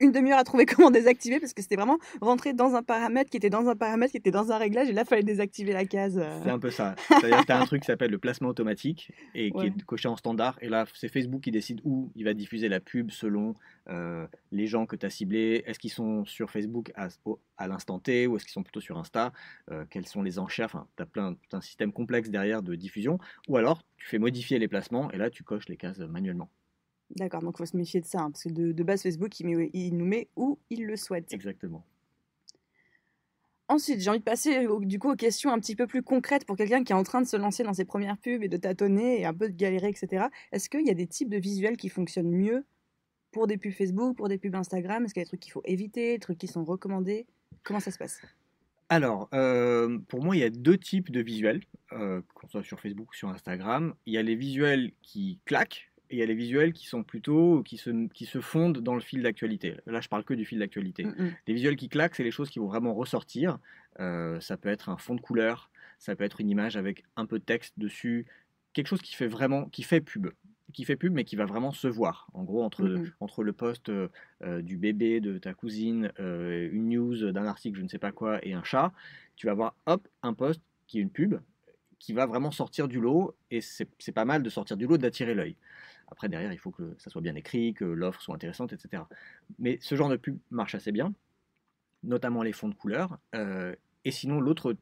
Speaker 3: une demi-heure à trouver comment désactiver parce que c'était vraiment rentrer dans un paramètre qui était dans un paramètre qui était dans un réglage et là, il fallait désactiver la case.
Speaker 2: C'est un peu ça. C'est-à-dire que tu as un truc qui s'appelle le placement automatique et qui
Speaker 3: Ouais.
Speaker 2: est coché en standard. Et là, c'est Facebook qui décide où il va diffuser la pub selon les gens que tu as ciblés. Est-ce qu'ils sont sur Facebook à l'instant T ou est-ce qu'ils sont plutôt sur Insta? Quelles sont les enchères? Enfin, tu as tout un système complexe derrière de diffusion. Ou alors, tu fais modifier les placements et là, tu coches les cases manuellement.
Speaker 3: D'accord, donc il faut se méfier de ça, hein, parce que de base, Facebook, il nous met où il le souhaite.
Speaker 2: Exactement.
Speaker 3: Ensuite, j'ai envie de passer du coup aux questions un petit peu plus concrètes pour quelqu'un qui est en train de se lancer dans ses premières pubs et de tâtonner et un peu de galérer, etc. Est-ce qu'il y a des types de visuels qui fonctionnent mieux pour des pubs Facebook, pour des pubs Instagram? Est-ce qu'il y a des trucs qu'il faut éviter, des trucs qui sont recommandés? Comment ça se passe?
Speaker 2: Alors, pour moi, il y a deux types de visuels, qu'on soit sur Facebook ou sur Instagram. Il y a les visuels qui claquent et il y a les visuels qui sont plutôt, qui se fondent dans le fil d'actualité. Là, je parle que du fil d'actualité. Les visuels qui claquent, c'est les choses qui vont vraiment ressortir. Ça peut être un fond de couleur, ça peut être une image avec un peu de texte dessus, quelque chose qui fait pub. Qui fait pub, mais qui va vraiment se voir. En gros, entre le post du bébé de ta cousine, une news d'un article, je ne sais pas quoi, et un chat, tu vas voir, hop, un post qui est une pub, qui va vraiment sortir du lot, et c'est pas mal de sortir du lot, d'attirer l'œil. Après, derrière, il faut que ça soit bien écrit, que l'offre soit intéressante, etc. Mais ce genre de pub marche assez bien, notamment les fonds de couleur. Et sinon, l'autre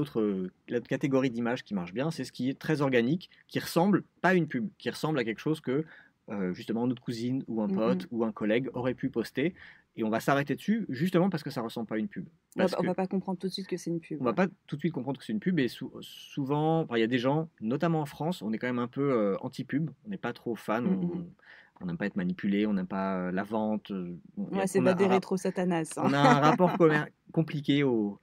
Speaker 2: catégorie d'images qui marche bien, c'est ce qui est très organique, qui ressemble, pas à une pub, qui ressemble à quelque chose que justement notre cousine ou un pote ou un collègue aurait pu poster. Et on va s'arrêter dessus justement parce que ça ressemble pas à une pub.
Speaker 3: On va pas comprendre tout de suite que c'est une pub.
Speaker 2: On va pas tout de suite comprendre que c'est une pub. Et souvent, il y a des gens, notamment en France, on est quand même un peu anti-pub. On n'est pas trop fan. On n'aime pas être manipulé, on n'aime pas la vente.
Speaker 3: C'est pas des rétro-satanas.
Speaker 2: On a un rapport compliqué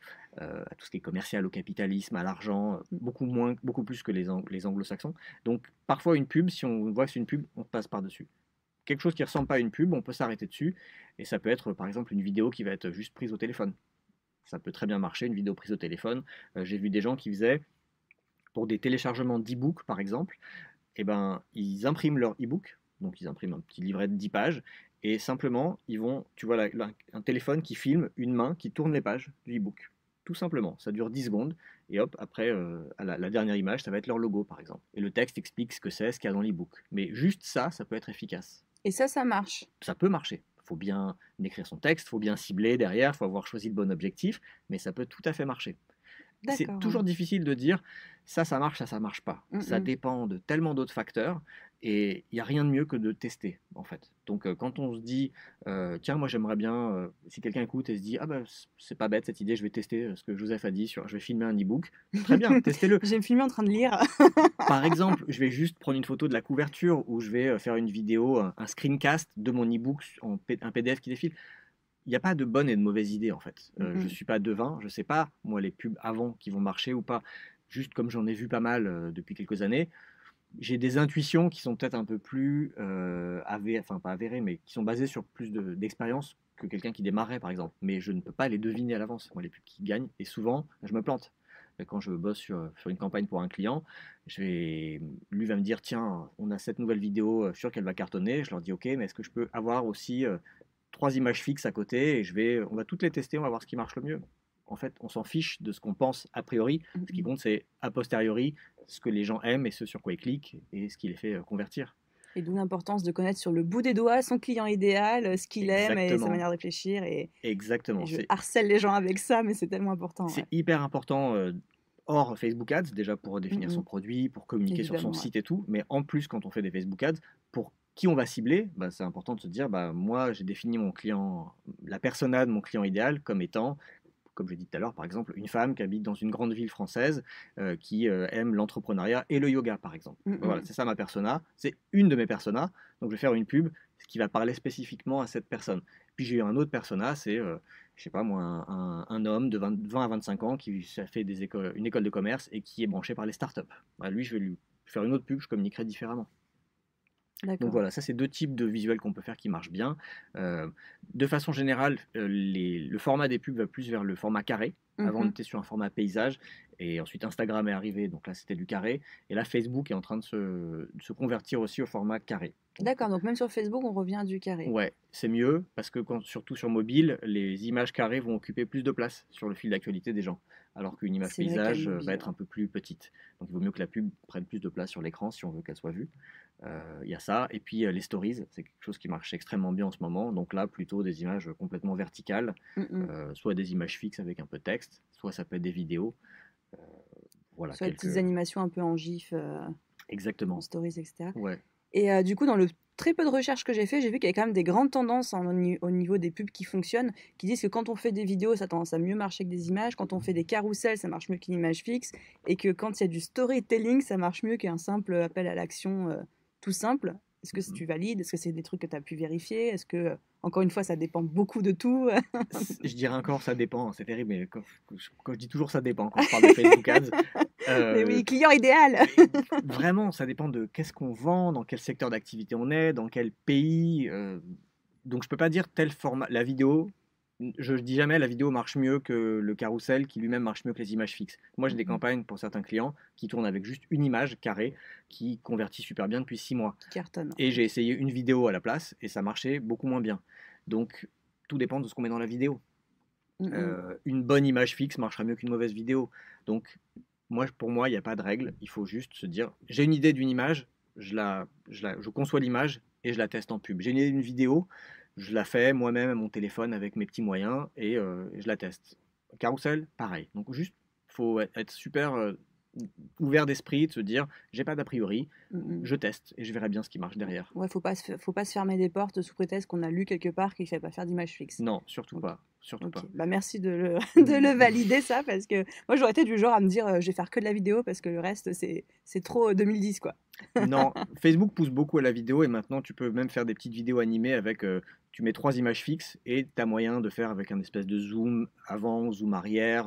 Speaker 2: à tout ce qui est commercial, au capitalisme, à l'argent, beaucoup plus que les anglo-saxons. Donc parfois une pub, si on voit que c'est une pub, on passe par-dessus. Quelque chose qui ne ressemble pas à une pub, on peut s'arrêter dessus. Et ça peut être par exemple une vidéo qui va être juste prise au téléphone. Ça peut très bien marcher, une vidéo prise au téléphone. J'ai vu des gens qui faisaient, pour des téléchargements d'e-book par exemple, ils impriment leur e-book. Donc ils impriment un petit livret de 10 pages. Et simplement, tu vois un téléphone qui filme une main qui tourne les pages du e-book. Tout simplement, ça dure 10 secondes, et hop, après, à la dernière image, ça va être leur logo, par exemple. Et le texte explique ce que c'est, ce qu'il y a dans l'e-book. Mais juste ça peut être efficace.
Speaker 3: Et ça marche.
Speaker 2: Ça peut marcher. Il faut bien écrire son texte, il faut bien cibler derrière, il faut avoir choisi le bon objectif, mais ça peut tout à fait marcher. C'est toujours difficile de dire ça marche, ça marche pas. Ça dépend de tellement d'autres facteurs et il n'y a rien de mieux que de tester en fait. Donc quand on se dit tiens moi j'aimerais bien, si quelqu'un écoute et se dit ah bah c'est pas bête cette idée, je vais tester ce que Joseph a dit, je vais filmer un e-book, très bien, testez-le.
Speaker 3: Je vais me filmer en train de lire.
Speaker 2: Par exemple, je vais juste prendre une photo de la couverture ou je vais faire une vidéo, un screencast de mon e-book, un PDF qui défile. Il n'y a pas de bonne et de mauvaise idée en fait. Je ne suis pas devin, je ne sais pas, moi, les pubs avant qui vont marcher ou pas. Juste comme j'en ai vu pas mal depuis quelques années, j'ai des intuitions qui sont peut-être un peu plus pas avérées, mais qui sont basées sur plus d'expérience que quelqu'un qui démarrait par exemple. Mais je ne peux pas les deviner à l'avance, moi, les pubs qui gagnent. Et souvent, je me plante. Quand je bosse sur une campagne pour un client, lui va me dire tiens, on a cette nouvelle vidéo, sûre qu'elle va cartonner. Je leur dis ok, mais est-ce que je peux avoir aussi 3 images fixes à côté et on va toutes les tester, on va voir ce qui marche le mieux. En fait, on s'en fiche de ce qu'on pense a priori. Ce qui compte, c'est a posteriori ce que les gens aiment et ce sur quoi ils cliquent et ce qui les fait convertir.
Speaker 3: Et d'où l'importance de connaître sur le bout des doigts son client idéal, ce qu'il aime et sa manière de réfléchir.
Speaker 2: Exactement.
Speaker 3: Je harcèle les gens avec ça, mais c'est tellement important.
Speaker 2: C'est hyper important hors Facebook Ads, déjà pour définir son produit, pour communiquer sur son site et tout. Mais en plus, quand on fait des Facebook Ads, pour qui on va cibler, c'est important de se dire, moi j'ai défini mon client, la persona de mon client idéal comme étant, comme je l'ai dit tout à l'heure, par exemple, une femme qui habite dans une grande ville française, qui aime l'entrepreneuriat et le yoga, par exemple. Voilà, c'est ça ma persona, c'est une de mes personas, donc je vais faire une pub qui va parler spécifiquement à cette personne. Puis j'ai un autre persona, c'est, je sais pas moi, un homme de 20 à 25 ans qui a fait une école de commerce et qui est branché par les startups. Lui, je vais lui faire une autre pub, je communiquerai différemment. Donc
Speaker 3: D'accord.
Speaker 2: voilà, ça c'est deux types de visuels qu'on peut faire qui marchent bien. De façon générale, le format des pubs va plus vers le format carré. Avant, on
Speaker 3: Mhm.
Speaker 2: était sur un format paysage, et ensuite Instagram est arrivé, donc là c'était du carré. Et là, Facebook est en train de se convertir aussi au format carré. Donc,
Speaker 3: D'accord, donc même sur Facebook, on revient à du carré.
Speaker 2: ouais, c'est mieux parce que surtout sur mobile, les images carrées vont occuper plus de place sur le fil d'actualité des gens, alors qu'une image
Speaker 3: C'est vrai qu'à
Speaker 2: paysage va
Speaker 3: mobile,
Speaker 2: être un peu plus petite. Donc il vaut mieux que la pub prenne plus de place sur l'écran si on veut qu'elle soit vue. Il y a ça. Et puis les stories, c'est quelque chose qui marche extrêmement bien en ce moment. Donc là, plutôt des images complètement verticales,
Speaker 3: Mhm.
Speaker 2: soit des images fixes avec un peu de texte, soit ça peut être des vidéos. Euh, voilà,
Speaker 3: Soit les petites animations un peu en gif, en
Speaker 2: Exactement.
Speaker 3: stories, etc.
Speaker 2: Ouais.
Speaker 3: Et du coup, dans le très peu de recherches que j'ai fait, j'ai vu qu'il y avait quand même des grandes tendances au niveau des pubs qui fonctionnent, qui disent que quand on fait des vidéos, ça a tendance à mieux marcher que des images, quand on fait des carousels, ça marche mieux qu'une image fixe, et que quand il y a du storytelling, ça marche mieux qu'un simple appel à l'action tout simple. Est-ce que tu valides? Est-ce que c'est des trucs que tu as pu vérifier? Est-ce que, encore une fois, ça dépend beaucoup de tout?
Speaker 2: Je dirais encore ça dépend, c'est terrible, mais quand je dis toujours ça dépend quand je parle de Facebook Ads,
Speaker 3: Mais
Speaker 2: euh,
Speaker 3: oui, client idéal!
Speaker 2: mais vraiment ça dépend de qu'est-ce qu'on vend, dans quel secteur d'activité on est, dans quel pays. Donc je peux pas dire tel format. La vidéo, je dis jamais la vidéo marche mieux que le carrousel qui lui-même marche mieux que les images fixes. Moi j'ai des
Speaker 3: Mhm.
Speaker 2: campagnes pour certains clients qui tournent avec juste une image carrée qui convertit super bien depuis 6 mois.
Speaker 3: Qui cartonne.
Speaker 2: Et j'ai essayé une vidéo à la place et ça marchait beaucoup moins bien. Donc tout dépend de ce qu'on met dans la vidéo.
Speaker 3: Mhm.
Speaker 2: Une bonne image fixe marchera mieux qu'une mauvaise vidéo. Donc, pour moi, il n'y a pas de règle. Il faut juste se dire, j'ai une idée d'une image, je conçois l'image et je la teste en pub. J'ai une idée d'une vidéo, je la fais moi-même à mon téléphone avec mes petits moyens et je la teste. Carousel, pareil. Donc, juste, faut être super ouvert d'esprit, de se dire, j'ai pas d'a priori,
Speaker 3: Mhm.
Speaker 2: je teste et je verrai bien ce qui marche derrière.
Speaker 3: Ouais, faut pas se fermer des portes sous prétexte qu'on a lu quelque part qu'il ne fallait pas faire d'image fixe.
Speaker 2: Non, surtout
Speaker 3: Ok.
Speaker 2: pas. Surtout
Speaker 3: Ok,
Speaker 2: pas.
Speaker 3: bah merci de le, de le valider ça parce que moi j'aurais été du genre à me dire je vais faire que de la vidéo parce que le reste c'est trop 2010 quoi.
Speaker 2: Non, Facebook pousse beaucoup à la vidéo et maintenant tu peux même faire des petites vidéos animées avec, tu mets 3 images fixes et tu as moyen de faire avec un espèce de zoom avant, zoom arrière.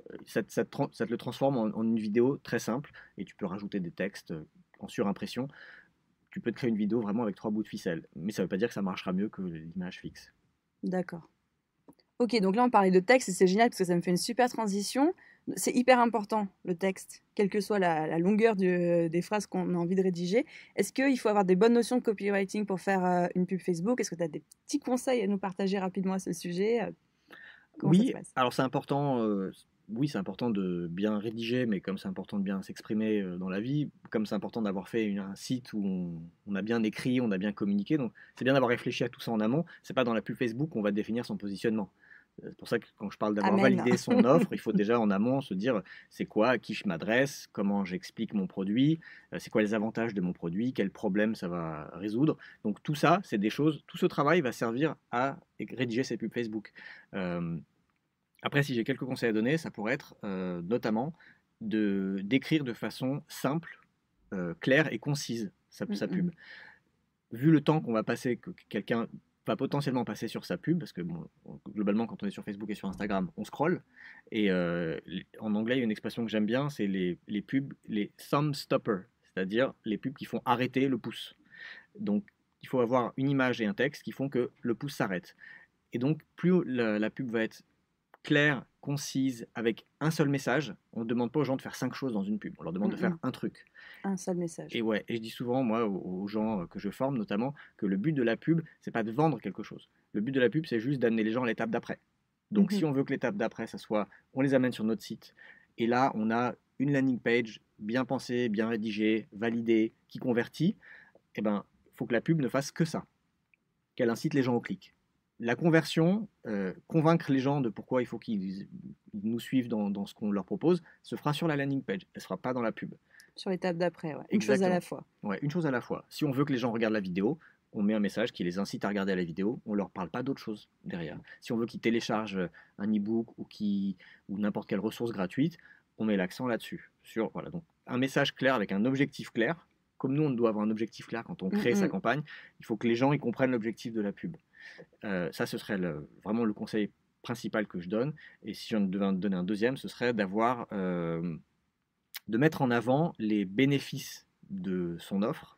Speaker 2: Ça te le transforme en une vidéo très simple et tu peux rajouter des textes en surimpression. Tu peux te créer une vidéo vraiment avec 3 bouts de ficelle. Mais ça ne veut pas dire que ça marchera mieux que l'image fixe.
Speaker 3: D'accord. Ok, donc là on parlait de texte et c'est génial parce que ça me fait une super transition. C'est hyper important le texte, quelle que soit la longueur des phrases qu'on a envie de rédiger. Est-ce qu'il faut avoir des bonnes notions de copywriting pour faire une pub Facebook? Est-ce que tu as des petits conseils à nous partager rapidement à ce sujet? Comment ça se
Speaker 2: Oui,
Speaker 3: passe?
Speaker 2: alors c'est important, oui, c'est important de bien rédiger, mais comme c'est important de bien s'exprimer dans la vie, comme c'est important d'avoir fait un site où on a bien écrit, on a bien communiqué, donc c'est bien d'avoir réfléchi à tout ça en amont. C'est pas dans la pub Facebook qu'on va définir son positionnement. C'est pour ça que quand je parle d'avoir
Speaker 3: Amen.
Speaker 2: validé son offre, il faut déjà en amont se dire c'est quoi, à qui je m'adresse, comment j'explique mon produit, c'est quoi les avantages de mon produit, quels problèmes ça va résoudre. Donc tout ça, c'est des choses, tout ce travail va servir à rédiger ces pubs Facebook. Euh, Après, si j'ai quelques conseils à donner, ça pourrait être notamment d'écrire de façon simple, claire et concise sa pub. Vu le temps qu'on va passer, que quelqu'un va potentiellement passer sur sa pub, parce que bon, globalement, quand on est sur Facebook et sur Instagram, on scrolle. Et en anglais, il y a une expression que j'aime bien, c'est les pubs, les thumb stoppers, c'est-à-dire les pubs qui font arrêter le pouce. Donc, il faut avoir une image et un texte qui font que le pouce s'arrête. Et donc, plus la pub va être claire, concise, avec un seul message. On ne demande pas aux gens de faire 5 choses dans une pub. On leur demande de faire un truc.
Speaker 3: Un seul message.
Speaker 2: Et ouais, et je dis souvent, moi, aux gens que je forme notamment, que le but de la pub, c'est pas de vendre quelque chose. Le but de la pub, c'est juste d'amener les gens à l'étape d'après. Donc, si on veut que l'étape d'après, ça soit, on les amène sur notre site. Et là, on a une landing page bien pensée, bien rédigée, validée, qui convertit. Eh ben, il faut que la pub ne fasse que ça, qu'elle incite les gens au clic. La conversion, convaincre les gens de pourquoi il faut qu'ils nous suivent dans ce qu'on leur propose, se fera sur la landing page. Elle ne se fera pas dans la pub.
Speaker 3: Sur l'étape d'après, ouais. Une chose
Speaker 2: Exactement.
Speaker 3: à la fois.
Speaker 2: Ouais, une chose à la fois. Si on veut que les gens regardent la vidéo, on met un message qui les incite à regarder la vidéo, on ne leur parle pas d'autre chose derrière. Si on veut qu'ils téléchargent un e-book ou n'importe quelle ressource gratuite, on met l'accent là-dessus. Voilà, donc un message clair avec un objectif clair. Comme nous, on doit avoir un objectif clair quand on crée sa campagne, il faut que les gens ils comprennent l'objectif de la pub. Ça, ce serait vraiment le conseil principal que je donne. Et si j'en devais donner un deuxième, ce serait de mettre en avant les bénéfices de son offre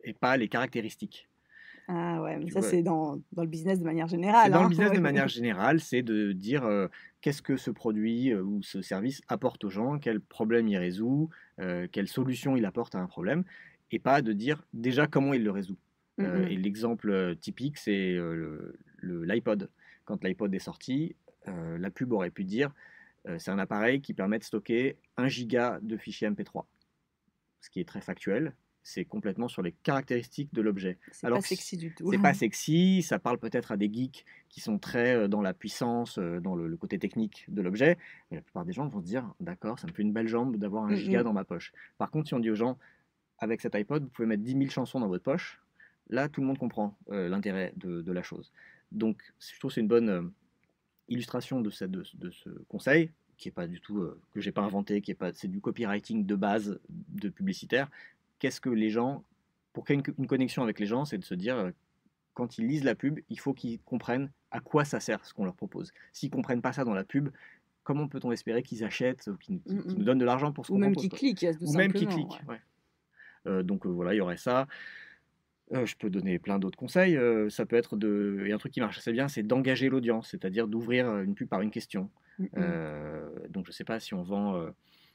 Speaker 2: et pas les caractéristiques.
Speaker 3: Ah ouais, mais
Speaker 2: Tu
Speaker 3: ça,
Speaker 2: vois,
Speaker 3: c'est dans le business de manière
Speaker 2: c'est
Speaker 3: générale,
Speaker 2: dans le
Speaker 3: hein.
Speaker 2: business de
Speaker 3: Ouais.
Speaker 2: manière générale, c'est de dire qu'est-ce que ce produit ou ce service apporte aux gens, quel problème il résout, quelle solution il apporte à un problème, et pas de dire déjà comment il le résout. Et l'exemple typique, c'est l'iPod. Quand l'iPod est sorti, la pub aurait pu dire c'est un appareil qui permet de stocker 1 giga de fichiers MP3, ce qui est très factuel. C'est complètement sur les caractéristiques de l'objet.
Speaker 3: C'est
Speaker 2: Alors
Speaker 3: pas
Speaker 2: que
Speaker 3: sexy du tout.
Speaker 2: c'est pas sexy, ça parle peut-être à des geeks qui sont très dans la puissance, dans le côté technique de l'objet. Et la plupart des gens vont se dire, d'accord, ça me fait une belle jambe d'avoir 1 giga dans ma poche. Par contre, si on dit aux gens, avec cet iPod, vous pouvez mettre 10 000 chansons dans votre poche, là, tout le monde comprend l'intérêt de la chose. Donc, je trouve que c'est une bonne illustration de ce conseil, qui est pas du tout, que j'ai pas inventé, c'est du copywriting de base de publicitaire. Qu'est-ce que les gens, pour qu'il y ait une connexion avec les gens, c'est de se dire, quand ils lisent la pub, il faut qu'ils comprennent à quoi ça sert ce qu'on leur propose. S'ils ne comprennent pas ça dans la pub, comment peut-on espérer qu'ils achètent ou qu'ils nous donnent de l'argent pour ce
Speaker 3: Ou
Speaker 2: qu'on
Speaker 3: même
Speaker 2: propose,
Speaker 3: qu'ils cliquent, tout
Speaker 2: ou même qu'ils
Speaker 3: simplement.
Speaker 2: cliquent, ouais. Donc voilà, il y aurait ça. Je peux donner plein d'autres conseils. Ça peut être et un truc qui marche assez bien, c'est d'engager l'audience, c'est-à-dire d'ouvrir une pub par une question. Donc je ne sais pas si on vend,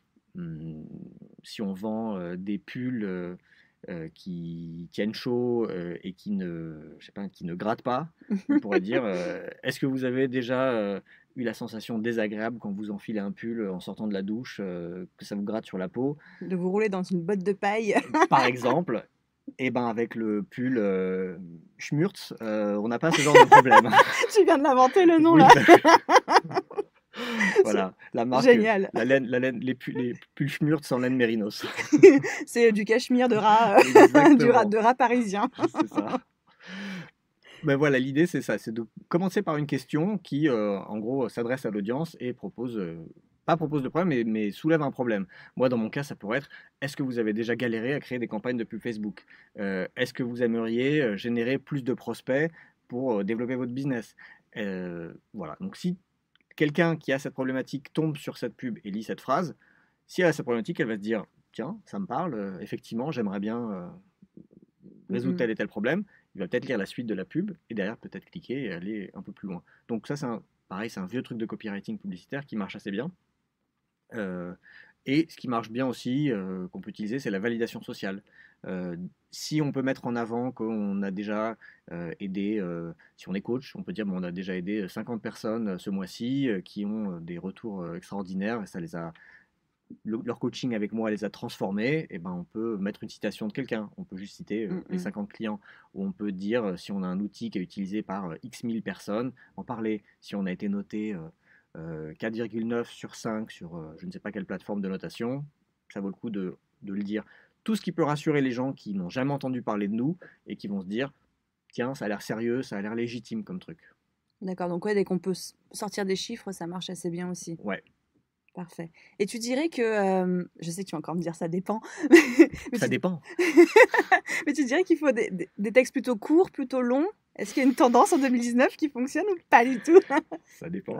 Speaker 2: des pulls qui tiennent chaud et qui ne grattent pas. On pourrait dire, est-ce que vous avez déjà eu la sensation désagréable quand vous enfilez un pull en sortant de la douche, que ça vous gratte sur la peau,
Speaker 3: De vous rouler dans une botte de paille.
Speaker 2: par exemple? Et ben avec le pull Schmurz, on n'a pas ce genre de problème.
Speaker 3: Tu viens de l'inventer le nom
Speaker 2: Oui,
Speaker 3: là.
Speaker 2: voilà, la marque,
Speaker 3: Génial.
Speaker 2: les pulls Schmurz en laine mérinos.
Speaker 3: C'est du cachemire de rat,
Speaker 2: Exactement.
Speaker 3: de rat parisien.
Speaker 2: C'est ça. Ben voilà, l'idée c'est ça, c'est de commencer par une question qui, en gros, s'adresse à l'audience et pas propose de problème, mais soulève un problème. Moi, dans mon cas, ça pourrait être, est-ce que vous avez déjà galéré à créer des campagnes de pub Facebook? Est-ce que vous aimeriez générer plus de prospects pour développer votre business? Voilà, donc si quelqu'un qui a cette problématique tombe sur cette pub et lit cette phrase, si elle a cette problématique, elle va se dire, tiens, ça me parle, effectivement, j'aimerais bien résoudre tel et tel problème. Il va peut-être lire la suite de la pub et derrière peut-être cliquer et aller un peu plus loin. Donc ça, pareil, c'est un vieux truc de copywriting publicitaire qui marche assez bien. Et ce qui marche bien aussi, qu'on peut utiliser, c'est la validation sociale. Si on peut mettre en avant qu'on a déjà aidé, si on est coach, on peut dire on a déjà aidé 50 personnes ce mois-ci qui ont des retours extraordinaires et ça les a leur coaching avec moi les a transformés, et ben on peut mettre une citation de quelqu'un, on peut juste citer les 50 clients, ou on peut dire si on a un outil qui est utilisé par X 1000 personnes, en parler. Si on a été noté 4,9 sur 5 sur je ne sais pas quelle plateforme de notation, ça vaut le coup de le dire. Tout ce qui peut rassurer les gens qui n'ont jamais entendu parler de nous et qui vont se dire tiens, ça a l'air sérieux, ça a l'air légitime comme truc.
Speaker 3: D'accord, donc ouais, dès qu'on peut sortir des chiffres, ça marche assez bien aussi.
Speaker 2: Ouais.
Speaker 3: Parfait. Et tu dirais que, je sais que tu vas encore me dire ça dépend.
Speaker 2: Ça dépend.
Speaker 3: Mais tu dirais qu'il faut des textes plutôt courts, plutôt longs? Est-ce qu'il y a une tendance en 2019 qui fonctionne ou pas du tout?
Speaker 2: Ça dépend.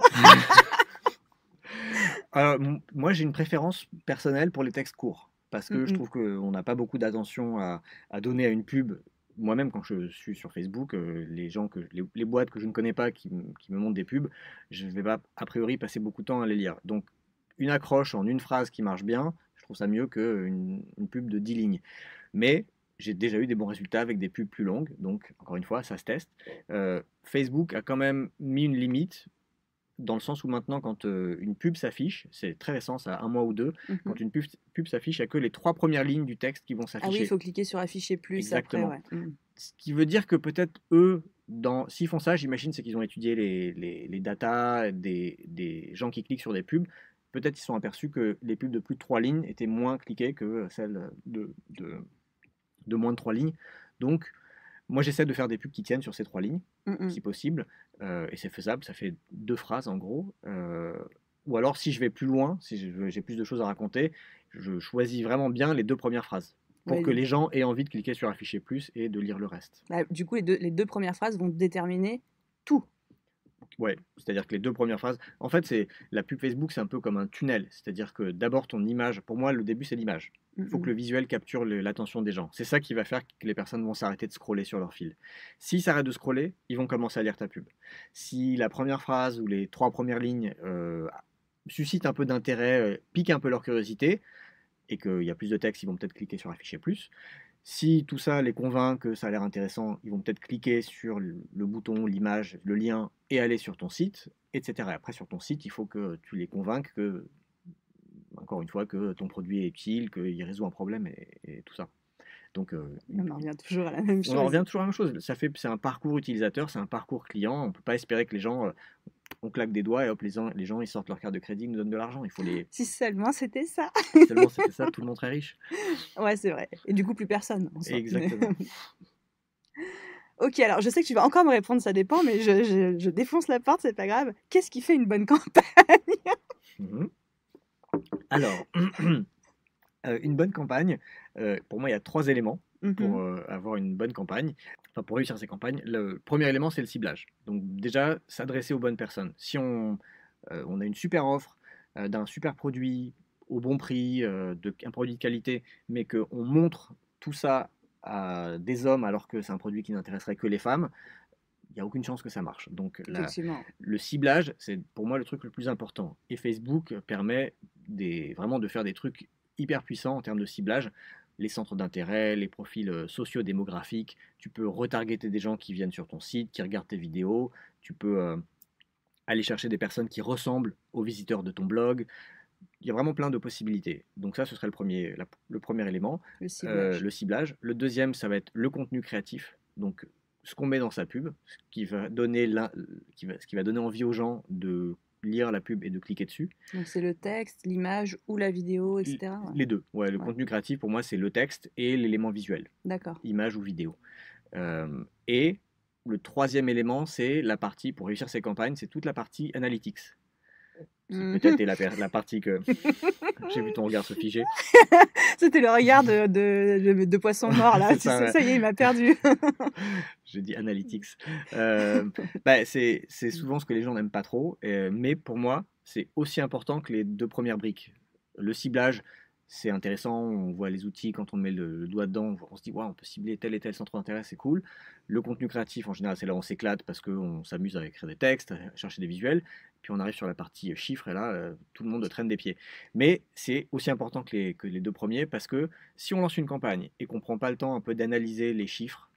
Speaker 2: Moi, j'ai une préférence personnelle pour les textes courts, parce que je trouve qu'on n'a pas beaucoup d'attention à donner à une pub. Moi-même, quand je suis sur Facebook, les boîtes que je ne connais pas qui me montrent des pubs, je ne vais pas, a priori, passer beaucoup de temps à les lire. Donc, une accroche en une phrase qui marche bien, je trouve ça mieux qu'une pub de 10 lignes. Mais j'ai déjà eu des bons résultats avec des pubs plus longues, donc encore une fois, ça se teste. Facebook a quand même mis une limite, dans le sens où maintenant, quand une pub s'affiche, c'est très récent, ça a 1 mois ou 2, quand une pub s'affiche, il n'y a que les 3 premières lignes du texte qui vont s'afficher.
Speaker 3: Ah oui, il faut cliquer sur afficher plus.
Speaker 2: Exactement.
Speaker 3: Après, ouais.
Speaker 2: Ce qui veut dire que peut-être eux, s'ils font ça, j'imagine, c'est qu'ils ont étudié les datas des gens qui cliquent sur des pubs. Peut-être ils se sont aperçus que les pubs de plus de 3 lignes étaient moins cliquées que celles de moins de 3 lignes. Donc, moi, j'essaie de faire des pubs qui tiennent sur ces 3 lignes, si possible. Et c'est faisable, ça fait 2 phrases en gros. Ou alors, si je vais plus loin, si j'ai plus de choses à raconter, je choisis vraiment bien les 2 premières phrases pour que les gens aient envie de cliquer sur afficher plus et de lire le reste.
Speaker 3: Bah, du coup, les deux premières phrases vont déterminer tout.
Speaker 2: Ouais, c'est-à-dire que les 2 premières phrases en fait, c'est la pub Facebook, c'est un peu comme un tunnel. C'est-à-dire que d'abord ton image pour moi, le début, c'est l'image.
Speaker 3: Mmh
Speaker 2: Il faut que
Speaker 3: mh.
Speaker 2: le visuel capture l'attention des gens. C'est ça qui va faire que les personnes vont s'arrêter de scroller sur leur fil. S'ils s'arrêtent de scroller, ils vont commencer à lire ta pub. Si la première phrase ou les 3 premières lignes, suscitent un peu d'intérêt, piquent un peu leur curiosité et qu'il y a plus de texte, ils vont peut-être cliquer sur afficher plus. Si tout ça les convainc que ça a l'air intéressant, ils vont peut-être cliquer sur le bouton, l'image, le lien et aller sur ton site, etc. Et après, sur ton site, il faut que tu les convainques que, encore une fois, que ton produit est utile, qu'il résout un problème et tout ça. Donc,
Speaker 3: On en revient toujours à la même
Speaker 2: on en
Speaker 3: chose.
Speaker 2: revient toujours à la même chose. C'est un parcours utilisateur, c'est un parcours client. On ne peut pas espérer que les gens, on claque des doigts et hop, les gens ils sortent leur carte de crédit, ils nous donnent de l'argent. Il faut les.
Speaker 3: Si seulement c'était ça.
Speaker 2: Seulement c'était ça, tout le monde très riche.
Speaker 3: Ouais, c'est vrai. Et du coup, plus personne en soi.
Speaker 2: Exactement.
Speaker 3: Ok, alors je sais que tu vas encore me répondre, ça dépend, mais je défonce la porte, c'est pas grave. Qu'est-ce qui fait une bonne campagne?
Speaker 2: Mhm. Alors, une bonne campagne, pour moi, il y a 3 éléments pour
Speaker 3: Mhm.
Speaker 2: avoir une bonne campagne, enfin pour réussir ces campagnes. Le premier élément, c'est le ciblage. Donc déjà, s'adresser aux bonnes personnes. Si on a une super offre d'un super produit au bon prix, un produit de qualité, mais qu'on montre tout ça à des hommes alors que c'est un produit qui n'intéresserait que les femmes, il n'y a aucune chance que ça marche. Donc
Speaker 3: Effectivement.
Speaker 2: le ciblage, c'est pour moi le truc le plus important. Et Facebook permet vraiment de faire des trucs hyper puissants en termes de ciblage. Les centres d'intérêt, les profils socio-démographiques, tu peux retargeter des gens qui viennent sur ton site, qui regardent tes vidéos, tu peux aller chercher des personnes qui ressemblent aux visiteurs de ton blog. Il y a vraiment plein de possibilités. Donc ça, ce serait le premier élément,
Speaker 3: Le ciblage.
Speaker 2: le ciblage. Le deuxième, ça va être le contenu créatif. Donc ce qu'on met dans sa pub, ce qui va donner envie aux gens de lire la pub et de cliquer dessus.
Speaker 3: Donc c'est le texte, l'image ou la vidéo, etc. Ouais.
Speaker 2: Les deux. Ouais, le
Speaker 3: Ouais.
Speaker 2: contenu créatif, pour moi, c'est le texte et l'élément visuel,
Speaker 3: D'accord.
Speaker 2: image ou vidéo. Et le troisième élément, c'est la partie, pour réussir ces campagnes, c'est toute la partie analytics. Qui peut-être est la partie que... J'ai vu ton regard se figer.
Speaker 3: C'était le regard de poisson mort là.
Speaker 2: C'est ça, ouais.
Speaker 3: Ça y est, il m'a perdu.
Speaker 2: J'ai dit analytics. C'est souvent ce que les gens n'aiment pas trop, mais pour moi, c'est aussi important que les 2 premières briques. Le ciblage, c'est intéressant, on voit les outils, quand on met le doigt dedans, on se dit, ouais, on peut cibler tel et tel centre d'intérêt, c'est cool. Le contenu créatif, en général, c'est là où on s'éclate parce qu'on s'amuse à écrire des textes, à chercher des visuels, puis on arrive sur la partie chiffres, et là, tout le monde traîne des pieds. Mais c'est aussi important que les 2 premiers, parce que si on lance une campagne et qu'on ne prend pas le temps un peu d'analyser les chiffres,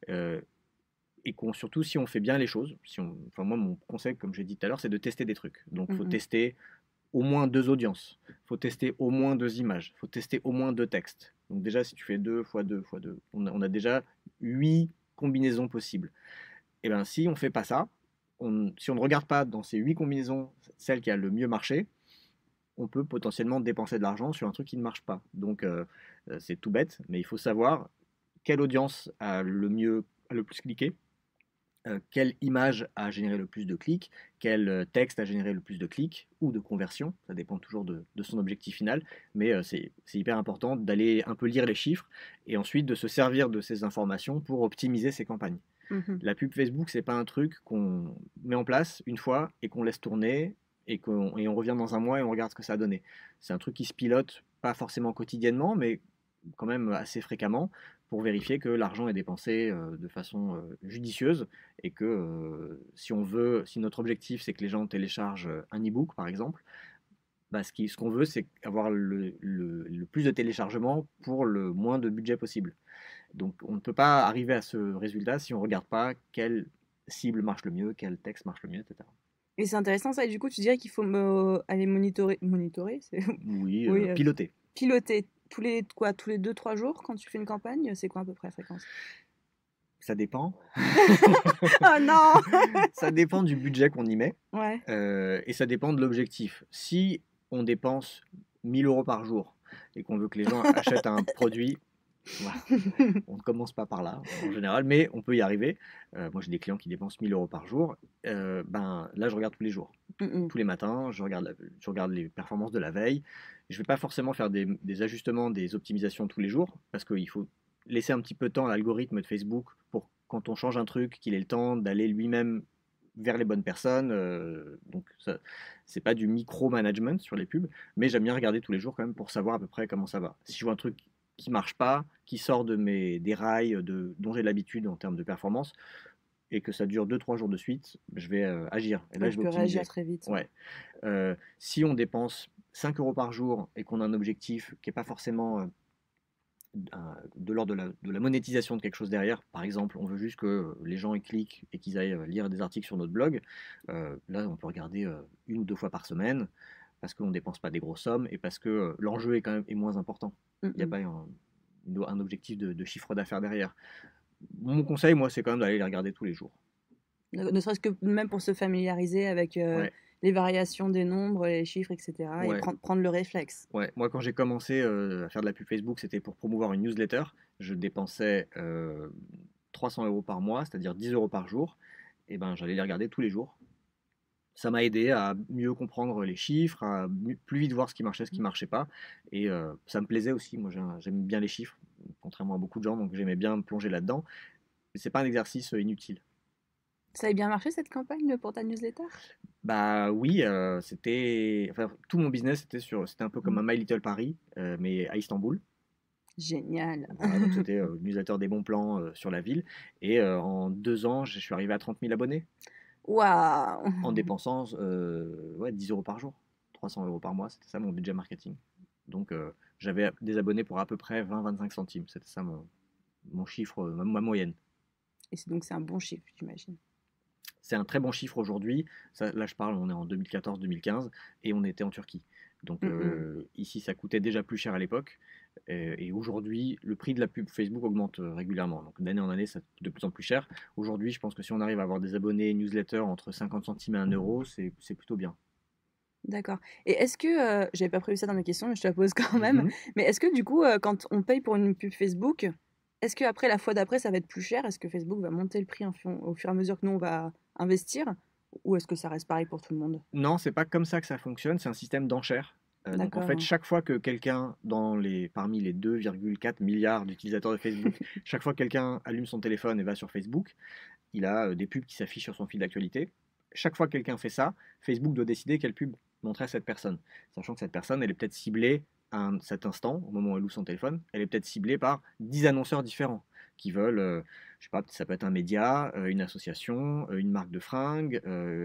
Speaker 2: et surtout si on fait bien les choses, enfin moi mon conseil comme j'ai dit tout à l'heure c'est de tester des trucs. Donc il faut tester au moins 2 audiences, il faut tester au moins 2 images, il faut tester au moins 2 textes. Donc déjà si tu fais 2 fois 2 fois 2, on a déjà 8 combinaisons possibles. Et bien si on ne fait pas ça, si on ne regarde pas dans ces 8 combinaisons celle qui a le mieux marché, on peut potentiellement dépenser de l'argent sur un truc qui ne marche pas. Donc c'est tout bête, mais il faut savoir quelle audience a le plus cliqué, quelle image a généré le plus de clics, quel texte a généré le plus de clics ou de conversions, ça dépend toujours de son objectif final, mais c'est hyper important d'aller un peu lire les chiffres et ensuite de se servir de ces informations pour optimiser ses campagnes. La pub Facebook, c'est pas un truc qu'on met en place une fois et qu'on laisse tourner et on revient dans un mois et on regarde ce que ça a donné. C'est un truc qui se pilote, pas forcément quotidiennement, mais quand même assez fréquemment, pour vérifier que l'argent est dépensé de façon judicieuse et que si notre objectif c'est que les gens téléchargent un e-book par exemple, bah, ce qu'on veut c'est avoir le plus de téléchargements pour le moins de budget possible. Donc on ne peut pas arriver à ce résultat si on ne regarde pas quelle cible marche le mieux, quel texte marche le mieux, etc.
Speaker 3: Et c'est intéressant ça, et du coup tu dirais qu'il faut aller monitorer,
Speaker 2: Oui,
Speaker 3: oui,
Speaker 2: piloter.
Speaker 3: Piloter tous les 2-3 jours quand tu fais une campagne, c'est quoi à peu près la fréquence?
Speaker 2: Ça dépend.
Speaker 3: Oh non.
Speaker 2: Ça dépend du budget qu'on y met.
Speaker 3: Ouais.
Speaker 2: Et ça dépend de l'objectif. Si on dépense 1 000 € par jour et qu'on veut que les gens achètent un produit, voilà, on ne commence pas par là en général, mais on peut y arriver. Moi j'ai des clients qui dépensent 1 000 € par jour. Là je regarde tous les jours. Tous les matins, je regarde les performances de la veille. Je ne vais pas forcément faire des ajustements, des optimisations tous les jours, parce qu'il faut laisser un petit peu de temps à l'algorithme de Facebook pour quand on change un truc, qu'il ait le temps d'aller lui-même vers les bonnes personnes. Donc, c'est pas du micro-management sur les pubs, mais j'aime bien regarder tous les jours quand même pour savoir à peu près comment ça va. Si je vois un truc qui marche pas, qui sort des rails dont j'ai l'habitude en termes de performance, et que ça dure 2-3 jours de suite, je vais agir. Et là,
Speaker 3: Ouais,
Speaker 2: je
Speaker 3: tu
Speaker 2: vais
Speaker 3: peux
Speaker 2: optimiser.
Speaker 3: réagir très vite.
Speaker 2: Ouais. Si on dépense 5 euros par jour et qu'on a un objectif qui n'est pas forcément de l'ordre de la monétisation de quelque chose derrière, par exemple, on veut juste que les gens y cliquent et qu'ils aillent lire des articles sur notre blog, là, on peut regarder 1 ou 2 fois par semaine parce qu'on ne dépense pas des grosses sommes et parce que l'enjeu est moins important. Il n'y a pas un objectif de chiffre d'affaires derrière. Mon conseil, moi, c'est quand même d'aller les regarder tous les jours.
Speaker 3: Ne serait-ce que même pour se familiariser avec
Speaker 2: Ouais.
Speaker 3: les variations des nombres, les chiffres, etc.
Speaker 2: Ouais.
Speaker 3: Et prendre le réflexe.
Speaker 2: Ouais, moi quand j'ai commencé à faire de la pub Facebook, c'était pour promouvoir une newsletter. Je dépensais 300 euros par mois, c'est-à-dire 10 euros par jour. Et ben j'allais les regarder tous les jours. Ça m'a aidé à mieux comprendre les chiffres, à plus vite voir ce qui marchait, ce qui marchait pas. Et ça me plaisait aussi. Moi j'aime bien les chiffres, contrairement à beaucoup de gens, donc j'aimais bien me plonger là-dedans. Mais c'est pas un exercice inutile.
Speaker 3: Ça a bien marché cette campagne pour ta newsletter?
Speaker 2: Bah oui, enfin, tout mon business c'était un peu comme un My Little Paris, mais à Istanbul.
Speaker 3: Génial.
Speaker 2: Voilà, donc c'était newsletter des bons plans sur la ville. Et en 2 ans, je suis arrivé à 30 000 abonnés
Speaker 3: Waouh!
Speaker 2: en dépensant 10 euros par jour, 300 euros par mois. C'était ça mon budget marketing. Donc j'avais des abonnés pour à peu près 20-25 centimes. C'était ça mon chiffre, ma moyenne.
Speaker 3: Et donc c'est un bon chiffre, j'imagine.
Speaker 2: C'est un très bon chiffre aujourd'hui. Là, je parle, on est en 2014-2015 et on était en Turquie. Donc ici, ça coûtait déjà plus cher à l'époque. Et aujourd'hui, le prix de la pub Facebook augmente régulièrement. Donc d'année en année, ça coûte de plus en plus cher. Aujourd'hui, je pense que si on arrive à avoir des abonnés newsletter entre 50 centimes et 1 euro, c'est plutôt bien.
Speaker 3: D'accord. Et est-ce que, j'avais pas prévu ça dans mes questions, mais je te la pose quand même, mais est-ce que du coup, quand on paye pour une pub Facebook, est-ce qu'après la fois d'après, ça va être plus cher? Est-ce que Facebook va monter le prix au fur et à mesure que nous, on va investir? Ou est-ce que ça reste pareil pour tout le monde?
Speaker 2: Non, c'est pas comme ça que ça fonctionne. C'est un système d'enchères. Donc en fait,
Speaker 3: D'accord.
Speaker 2: chaque fois que quelqu'un, parmi les 2,4 milliards d'utilisateurs de Facebook, chaque fois que quelqu'un allume son téléphone et va sur Facebook, il a des pubs qui s'affichent sur son fil d'actualité. Chaque fois que quelqu'un fait ça, Facebook doit décider quelle pub montrer à cette personne. Sachant que cette personne, elle est peut-être ciblée à cet instant, au moment où elle ouvre son téléphone, elle est peut-être ciblée par 10 annonceurs différents qui veulent, je sais pas, ça peut être un média, une association, une marque de fringues,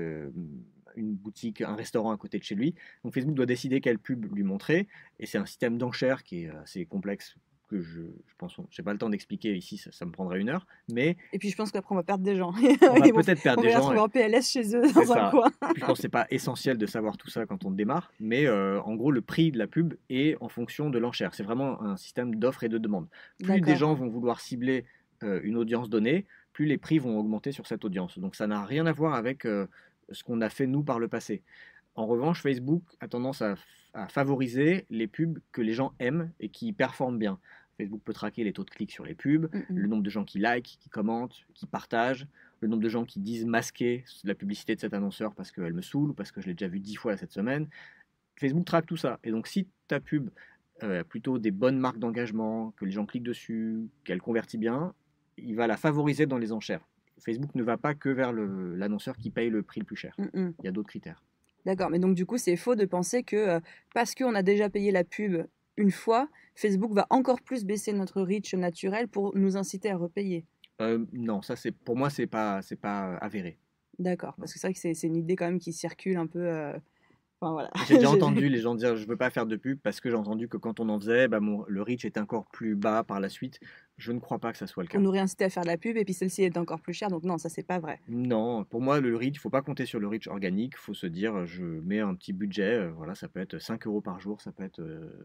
Speaker 2: une boutique, un restaurant à côté de chez lui. Donc Facebook doit décider quelle pub lui montrer, et c'est un système d'enchères qui est assez complexe que je pense, j'ai pas le temps d'expliquer ici, ça me prendrait 1 heure, mais
Speaker 3: Et puis je pense qu'après, on va perdre des gens.
Speaker 2: on va peut-être perdre
Speaker 3: On
Speaker 2: des
Speaker 3: va les
Speaker 2: gens.
Speaker 3: retrouver en PLS chez eux
Speaker 2: C'est
Speaker 3: dans un
Speaker 2: ça.
Speaker 3: coin.
Speaker 2: Puis je pense que c'est pas essentiel de savoir tout ça quand on démarre, mais en gros, le prix de la pub est en fonction de l'enchère. C'est vraiment un système d'offre et de demande. Plus des gens vont vouloir cibler une audience donnée, plus les prix vont augmenter sur cette audience. Donc ça n'a rien à voir avec ce qu'on a fait nous par le passé. En revanche, Facebook a tendance à favoriser les pubs que les gens aiment et qui performent bien. Facebook peut traquer les taux de clics sur les pubs, le nombre de gens qui likent, qui commentent, qui partagent, le nombre de gens qui disent masquer la publicité de cet annonceur parce qu'elle me saoule ou parce que je l'ai déjà vu 10 fois cette semaine. Facebook traque tout ça. Et donc si ta pub a plutôt des bonnes marques d'engagement, que les gens cliquent dessus, qu'elle convertit bien, il va la favoriser dans les enchères. Facebook ne va pas que vers l'annonceur qui paye le prix le plus cher. Il y a d'autres critères.
Speaker 3: D'accord, mais donc du coup, c'est faux de penser que parce qu'on a déjà payé la pub une fois, Facebook va encore plus baisser notre reach naturel pour nous inciter à repayer.
Speaker 2: Non, ça pour moi, c'est pas avéré.
Speaker 3: D'accord, parce que c'est vrai que c'est une idée quand même qui circule un peu. Enfin, voilà.
Speaker 2: J'ai déjà entendu les gens dire je veux pas faire de pub parce que j'ai entendu que quand on en faisait, le reach est encore plus bas par la suite. Je ne crois pas que ça soit le cas.
Speaker 3: On nous réincitait à faire de la pub et puis celle-ci est encore plus chère, donc non, ça c'est pas vrai.
Speaker 2: Non, pour moi le reach, il faut pas compter sur le reach organique. Il faut se dire je mets un petit budget, voilà, ça peut être 5 euros par jour, ça peut être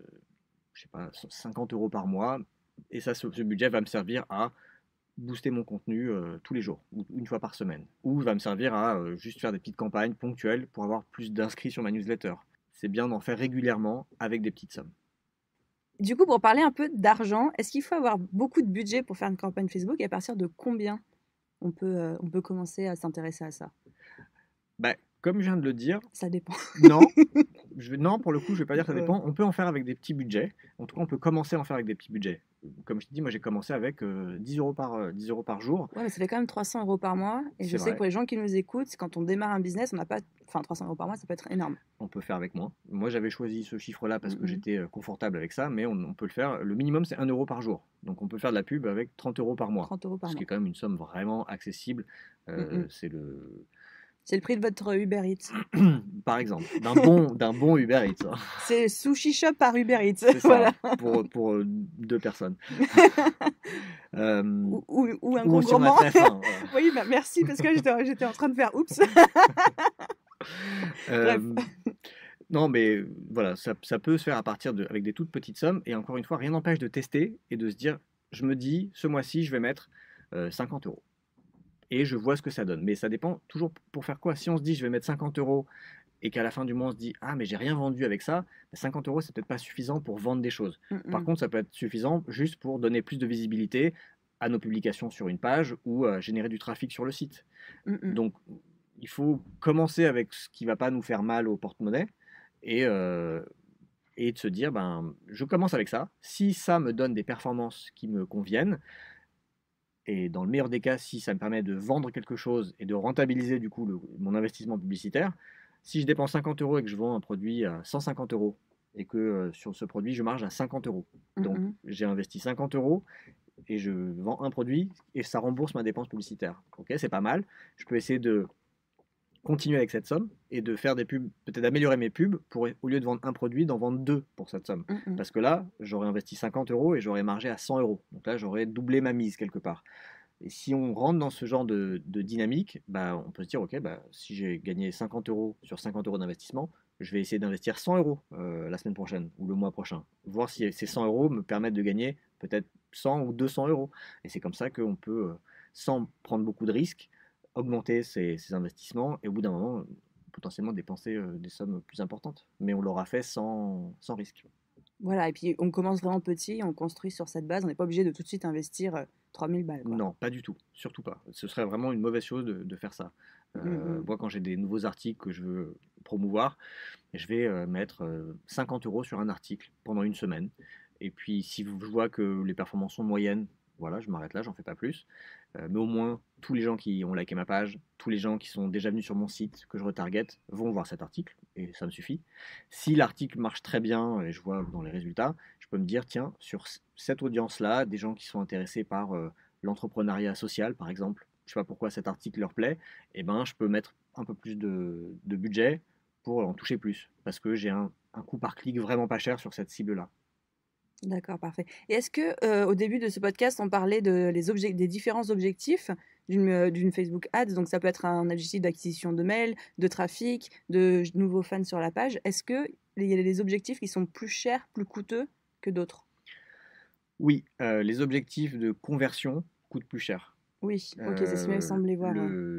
Speaker 2: je sais pas 50 euros par mois, et ça, ce budget va me servir à booster mon contenu tous les jours, ou une fois par semaine, ou va me servir à juste faire des petites campagnes ponctuelles pour avoir plus d'inscrits sur ma newsletter. C'est bien d'en faire régulièrement avec des petites sommes.
Speaker 3: Du coup, pour parler un peu d'argent, est-ce qu'il faut avoir beaucoup de budget pour faire une campagne Facebook, et à partir de combien on peut commencer à s'intéresser à ça?
Speaker 2: Comme je viens de le dire,
Speaker 3: ça dépend.
Speaker 2: Non, Non, pour le coup, je vais pas dire que ça dépend. On peut en faire avec des petits budgets. En tout cas, on peut commencer à en faire avec des petits budgets. Comme je te dis, moi j'ai commencé avec 10 euros par jour.
Speaker 3: Ouais, mais ça fait quand même 300 euros par mois. Et je
Speaker 2: C'est
Speaker 3: sais que
Speaker 2: vrai.
Speaker 3: pour les gens qui nous écoutent, quand on démarre un business, on n'a pas. Enfin, 300 euros par mois, ça peut être énorme.
Speaker 2: On peut faire avec moins. Moi j'avais choisi ce chiffre-là parce que
Speaker 3: Mhm.
Speaker 2: j'étais confortable avec ça, mais on peut le faire. Le minimum c'est 1 euro par jour. Donc on peut faire de la pub avec 30 euros par mois.
Speaker 3: 30 euros par
Speaker 2: Ce qui
Speaker 3: mois.
Speaker 2: est quand même une somme vraiment accessible.
Speaker 3: Mhm.
Speaker 2: C'est le.
Speaker 3: C'est le prix de votre Uber Eats.
Speaker 2: Par exemple, d'un bon Uber Eats, hein.
Speaker 3: C'est Sushi Shop par Uber Eats.
Speaker 2: C'est ça,
Speaker 3: Voilà.
Speaker 2: pour 2 personnes. Euh,
Speaker 3: Ou un
Speaker 2: ou
Speaker 3: gros
Speaker 2: si on est
Speaker 3: gourmand.
Speaker 2: très faim, voilà.
Speaker 3: Oui, bah merci, parce que j'étais en train de faire oups. Bref.
Speaker 2: Euh, non, mais voilà, ça peut se faire avec des toutes petites sommes. Et encore une fois, rien n'empêche de tester et de se dire, je me dis, ce mois-ci, je vais mettre 50 euros. Et je vois ce que ça donne. Mais ça dépend toujours pour faire quoi. Si on se dit, je vais mettre 50 euros et qu'à la fin du mois, on se dit, ah, mais j'ai rien vendu avec ça, 50 euros, c'est peut-être pas suffisant pour vendre des choses. Par contre, ça peut être suffisant juste pour donner plus de visibilité à nos publications sur une page ou générer du trafic sur le site. Donc, il faut commencer avec ce qui ne va pas nous faire mal au porte-monnaie et de se dire, ben, je commence avec ça. Si ça me donne des performances qui me conviennent, et dans le meilleur des cas, si ça me permet de vendre quelque chose et de rentabiliser du coup mon investissement publicitaire, si je dépense 50 euros et que je vends un produit à 150 euros et que sur ce produit, je marge à 50 euros. Donc, j'ai investi 50 euros et je vends un produit et ça rembourse ma dépense publicitaire. Ok, c'est pas mal. Je peux essayer de continuer avec cette somme et de faire des pubs, peut-être d'améliorer mes pubs pour, au lieu de vendre un produit, d'en vendre 2 pour cette somme. Parce que là, j'aurais investi 50 euros et j'aurais margé à 100 euros. Donc là, j'aurais doublé ma mise quelque part. Et si on rentre dans ce genre de dynamique, bah, on peut se dire, ok, bah, si j'ai gagné 50 euros sur 50 euros d'investissement, je vais essayer d'investir 100 euros la semaine prochaine ou le mois prochain. Voir si ces 100 euros me permettent de gagner peut-être 100 ou 200 euros. Et c'est comme ça qu'on peut, sans prendre beaucoup de risques, augmenter ses investissements et au bout d'un moment, potentiellement dépenser des sommes plus importantes. Mais on l'aura fait sans risque.
Speaker 3: Voilà, et puis on commence vraiment petit, on construit sur cette base, on n'est pas obligé de tout de suite investir 3000 balles. Quoi.
Speaker 2: Non, pas du tout, surtout pas. Ce serait vraiment une mauvaise chose de faire ça. Moi, quand j'ai des nouveaux articles que je veux promouvoir, je vais mettre 50 euros sur un article pendant une semaine. Et puis, si je vois que les performances sont moyennes, voilà, je m'arrête là, j'en fais pas plus. Mais au moins, tous les gens qui ont liké ma page, tous les gens qui sont déjà venus sur mon site, que je retarget, vont voir cet article, et ça me suffit. Si l'article marche très bien, et je vois dans les résultats, je peux me dire, tiens, sur cette audience-là, des gens qui sont intéressés par l'entrepreneuriat social, par exemple, je sais pas pourquoi cet article leur plaît, et ben, je peux mettre un peu plus de budget pour en toucher plus, parce que j'ai un coût par clic vraiment pas cher sur cette cible-là.
Speaker 3: D'accord, parfait. Et est-ce que au début de ce podcast, on parlait des différents objectifs d'une Facebook Ads? Donc ça peut être un objectif d'acquisition de mails, de trafic, de nouveaux fans sur la page. Est-ce qu'il y a des objectifs qui sont plus chers, plus coûteux que d'autres?
Speaker 2: Oui, les objectifs de conversion coûtent plus cher.
Speaker 3: Oui, ok, c'est ce qui me semblait voir.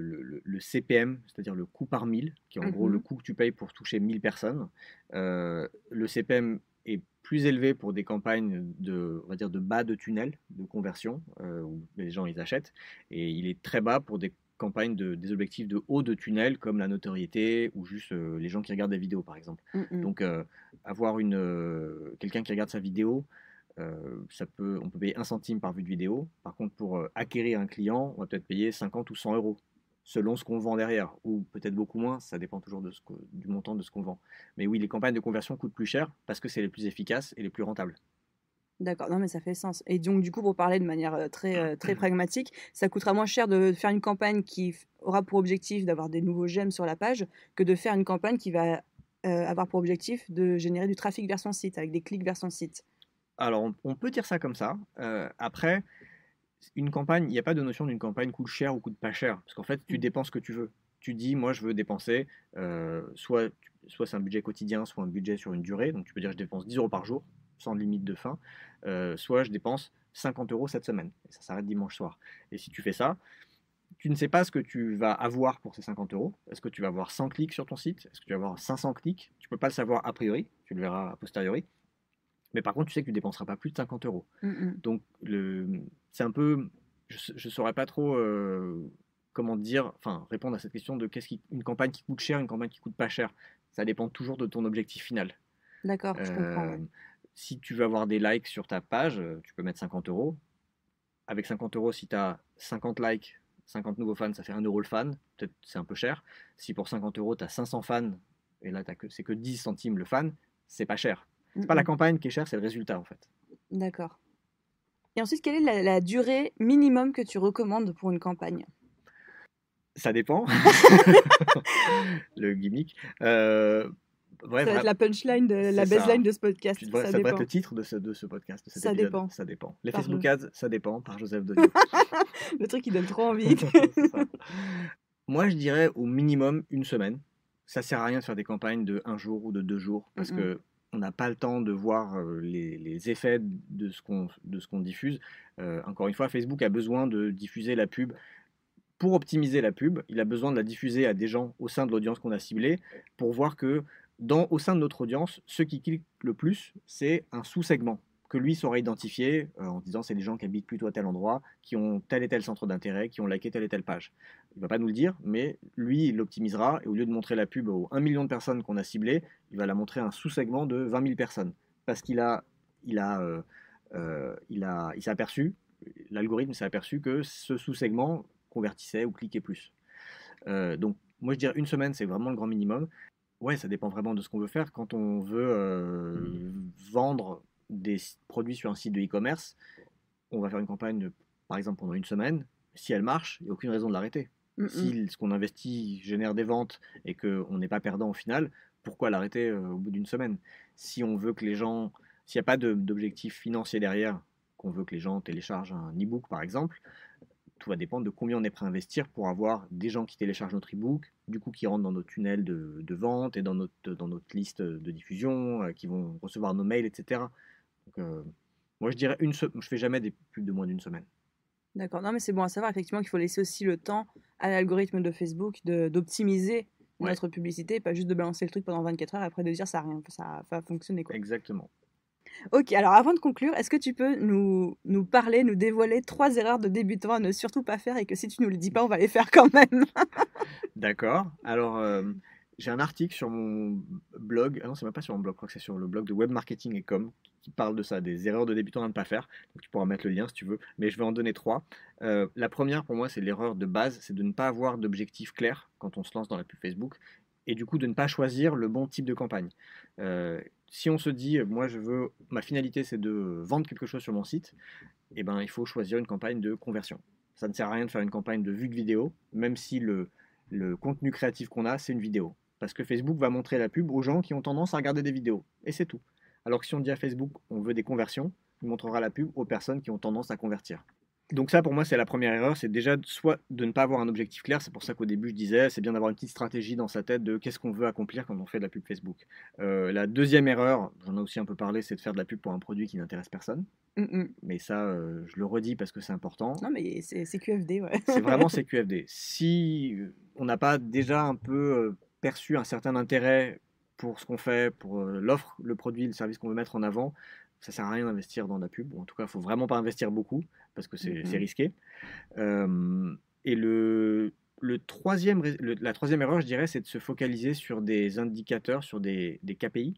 Speaker 2: Le CPM, c'est-à-dire le coût par 1000, qui est en gros le coût que tu payes pour toucher 1000 personnes, le CPM est plus élevé pour des campagnes on va dire de bas de tunnel de conversion, où les gens ils achètent, et il est très bas pour des campagnes des objectifs de haut de tunnel comme la notoriété ou juste les gens qui regardent des vidéos par exemple. Donc avoir quelqu'un qui regarde sa vidéo, on peut payer 1 centime par vue de vidéo. Par contre, pour acquérir un client, on va peut-être payer 50 ou 100 euros, selon ce qu'on vend derrière, ou peut-être beaucoup moins, ça dépend toujours du montant de ce qu'on vend. Mais oui, les campagnes de conversion coûtent plus cher parce que c'est les plus efficaces et les plus rentables.
Speaker 3: D'accord, non mais ça fait sens. Et donc du coup, pour parler de manière très pragmatique, ça coûtera moins cher de faire une campagne qui aura pour objectif d'avoir des nouveaux j'aime sur la page que de faire une campagne qui va avoir pour objectif de générer du trafic vers son site, avec des clics vers son site.
Speaker 2: Alors, on peut dire ça comme ça. Après, une campagne, il n'y a pas de notion d'une campagne coûte cher ou coûte pas cher. Parce qu'en fait, tu dépenses ce que tu veux. Tu dis, moi, je veux dépenser, soit c'est un budget quotidien, soit un budget sur une durée. Donc, tu peux dire, je dépense 10 euros par jour, sans limite de fin. Soit je dépense 50 euros cette semaine. Et ça s'arrête dimanche soir. Et si tu fais ça, tu ne sais pas ce que tu vas avoir pour ces 50 euros. Est-ce que tu vas avoir 100 clics sur ton site? Est-ce que tu vas avoir 500 clics? Tu ne peux pas le savoir a priori. Tu le verras a posteriori. Mais par contre, tu sais que tu ne dépenseras pas plus de 50 euros. Donc, c'est un peu... Je ne saurais pas trop comment dire, enfin, répondre à cette question de une campagne qui coûte cher, une campagne qui coûte pas cher. Ça dépend toujours de ton objectif final.
Speaker 3: D'accord, je comprends. Ouais.
Speaker 2: Si tu veux avoir des likes sur ta page, tu peux mettre 50 euros. Avec 50 euros, si tu as 50 likes, 50 nouveaux fans, ça fait 1 euro le fan. Peut-être c'est un peu cher. Si pour 50 euros, tu as 500 fans, et là, c'est que 10 centimes le fan, c'est pas cher. C'est pas la campagne qui est chère, c'est le résultat en fait.
Speaker 3: D'accord. Et ensuite, quelle est la durée minimum que tu recommandes pour une campagne?
Speaker 2: Ça dépend. Le gimmick.
Speaker 3: Ouais, ça va être la punchline, la baseline de ce podcast.
Speaker 2: Ça devrait être le titre de ce podcast, de cet épisode.
Speaker 3: Dépend.
Speaker 2: Ça dépend. Les Facebook Ads, ça dépend, par Joseph Dogno.
Speaker 3: Le truc qui donne trop envie.
Speaker 2: Moi, je dirais au minimum 1 semaine. Ça sert à rien de faire des campagnes de 1 jour ou de 2 jours, parce que on n'a pas le temps de voir les effets de ce qu'on diffuse. Encore une fois, Facebook a besoin de diffuser la pub. Pour optimiser la pub, il a besoin de la diffuser à des gens au sein de l'audience qu'on a ciblée, pour voir que au sein de notre audience, ceux qui cliquent le plus, c'est un sous-segment que lui saura identifier en disant c'est des gens qui habitent plutôt à tel endroit, qui ont tel et tel centre d'intérêt, qui ont liké telle et telle page. Il ne va pas nous le dire, mais lui, il l'optimisera, et au lieu de montrer la pub aux 1 million de personnes qu'on a ciblées, il va la montrer à un sous-segment de 20 000 personnes. Parce qu'il s'est aperçu, l'algorithme s'est aperçu que ce sous-segment convertissait ou cliquait plus. Donc, moi, je dirais 1 semaine, c'est vraiment le grand minimum. Ouais, ça dépend vraiment de ce qu'on veut faire. Quand on veut vendre des produits sur un site de e-commerce, on va faire une campagne, par exemple, pendant 1 semaine. Si elle marche, il n'y a aucune raison de l'arrêter. Si ce qu'on investit génère des ventes et qu'on n'est pas perdant au final, pourquoi l'arrêter au bout d'1 semaine? Si on veut que les gens, s'il n'y a pas d'objectif financier derrière, qu'on veut que les gens téléchargent un e-book, par exemple, tout va dépendre de combien on est prêt à investir pour avoir des gens qui téléchargent notre e-book, du coup qui rentrent dans notre tunnel de vente et dans notre liste de diffusion, qui vont recevoir nos mails, etc. Donc, moi je dirais je fais jamais des pubs de moins d'1 semaine.
Speaker 3: D'accord, non mais c'est bon à savoir effectivement qu'il faut laisser aussi le temps à l'algorithme de Facebook d'optimiser notre publicité, pas juste de balancer le truc pendant 24 heures et après de dire ça va fonctionner quoi.
Speaker 2: Exactement.
Speaker 3: Ok, alors avant de conclure, est-ce que tu peux nous parler, nous dévoiler 3 erreurs de débutants à ne surtout pas faire et que si tu nous le dis pas, on va les faire quand même?
Speaker 2: D'accord. Alors, j'ai un article sur mon blog, non, c'est même pas sur mon blog, je crois que c'est sur le blog de Web Marketing et Com, qui parle de ça, des erreurs de débutants à ne pas faire. Donc, tu pourras mettre le lien si tu veux, mais je vais en donner 3. La première, pour moi, c'est l'erreur de base, c'est de ne pas avoir d'objectif clair quand on se lance dans la pub Facebook, et du coup de ne pas choisir le bon type de campagne. Si on se dit, moi ma finalité c'est de vendre quelque chose sur mon site, eh ben, il faut choisir une campagne de conversion. Ça ne sert à rien de faire une campagne de vue de vidéo, même si le contenu créatif qu'on a, c'est une vidéo. Parce que Facebook va montrer la pub aux gens qui ont tendance à regarder des vidéos. Et c'est tout. Alors que si on dit à Facebook, on veut des conversions, il montrera la pub aux personnes qui ont tendance à convertir. Donc ça, pour moi, c'est la première erreur, c'est déjà soit de ne pas avoir un objectif clair. C'est pour ça qu'au début, je disais, c'est bien d'avoir une petite stratégie dans sa tête de qu'est-ce qu'on veut accomplir quand on fait de la pub Facebook. La deuxième erreur, j'en ai aussi un peu parlé, c'est de faire de la pub pour un produit qui n'intéresse personne. Mais ça, je le redis parce que c'est important.
Speaker 3: Non, mais c'est QFD, ouais.
Speaker 2: C'est vraiment CQFD. Si on n'a pas déjà un peu perçu un certain intérêt pour ce qu'on fait, pour l'offre, le produit, le service qu'on veut mettre en avant, ça sert à rien d'investir dans la pub. En tout cas, il ne faut vraiment pas investir beaucoup parce que c'est risqué. Et la troisième erreur, je dirais, c'est de se focaliser sur des indicateurs, sur des KPI.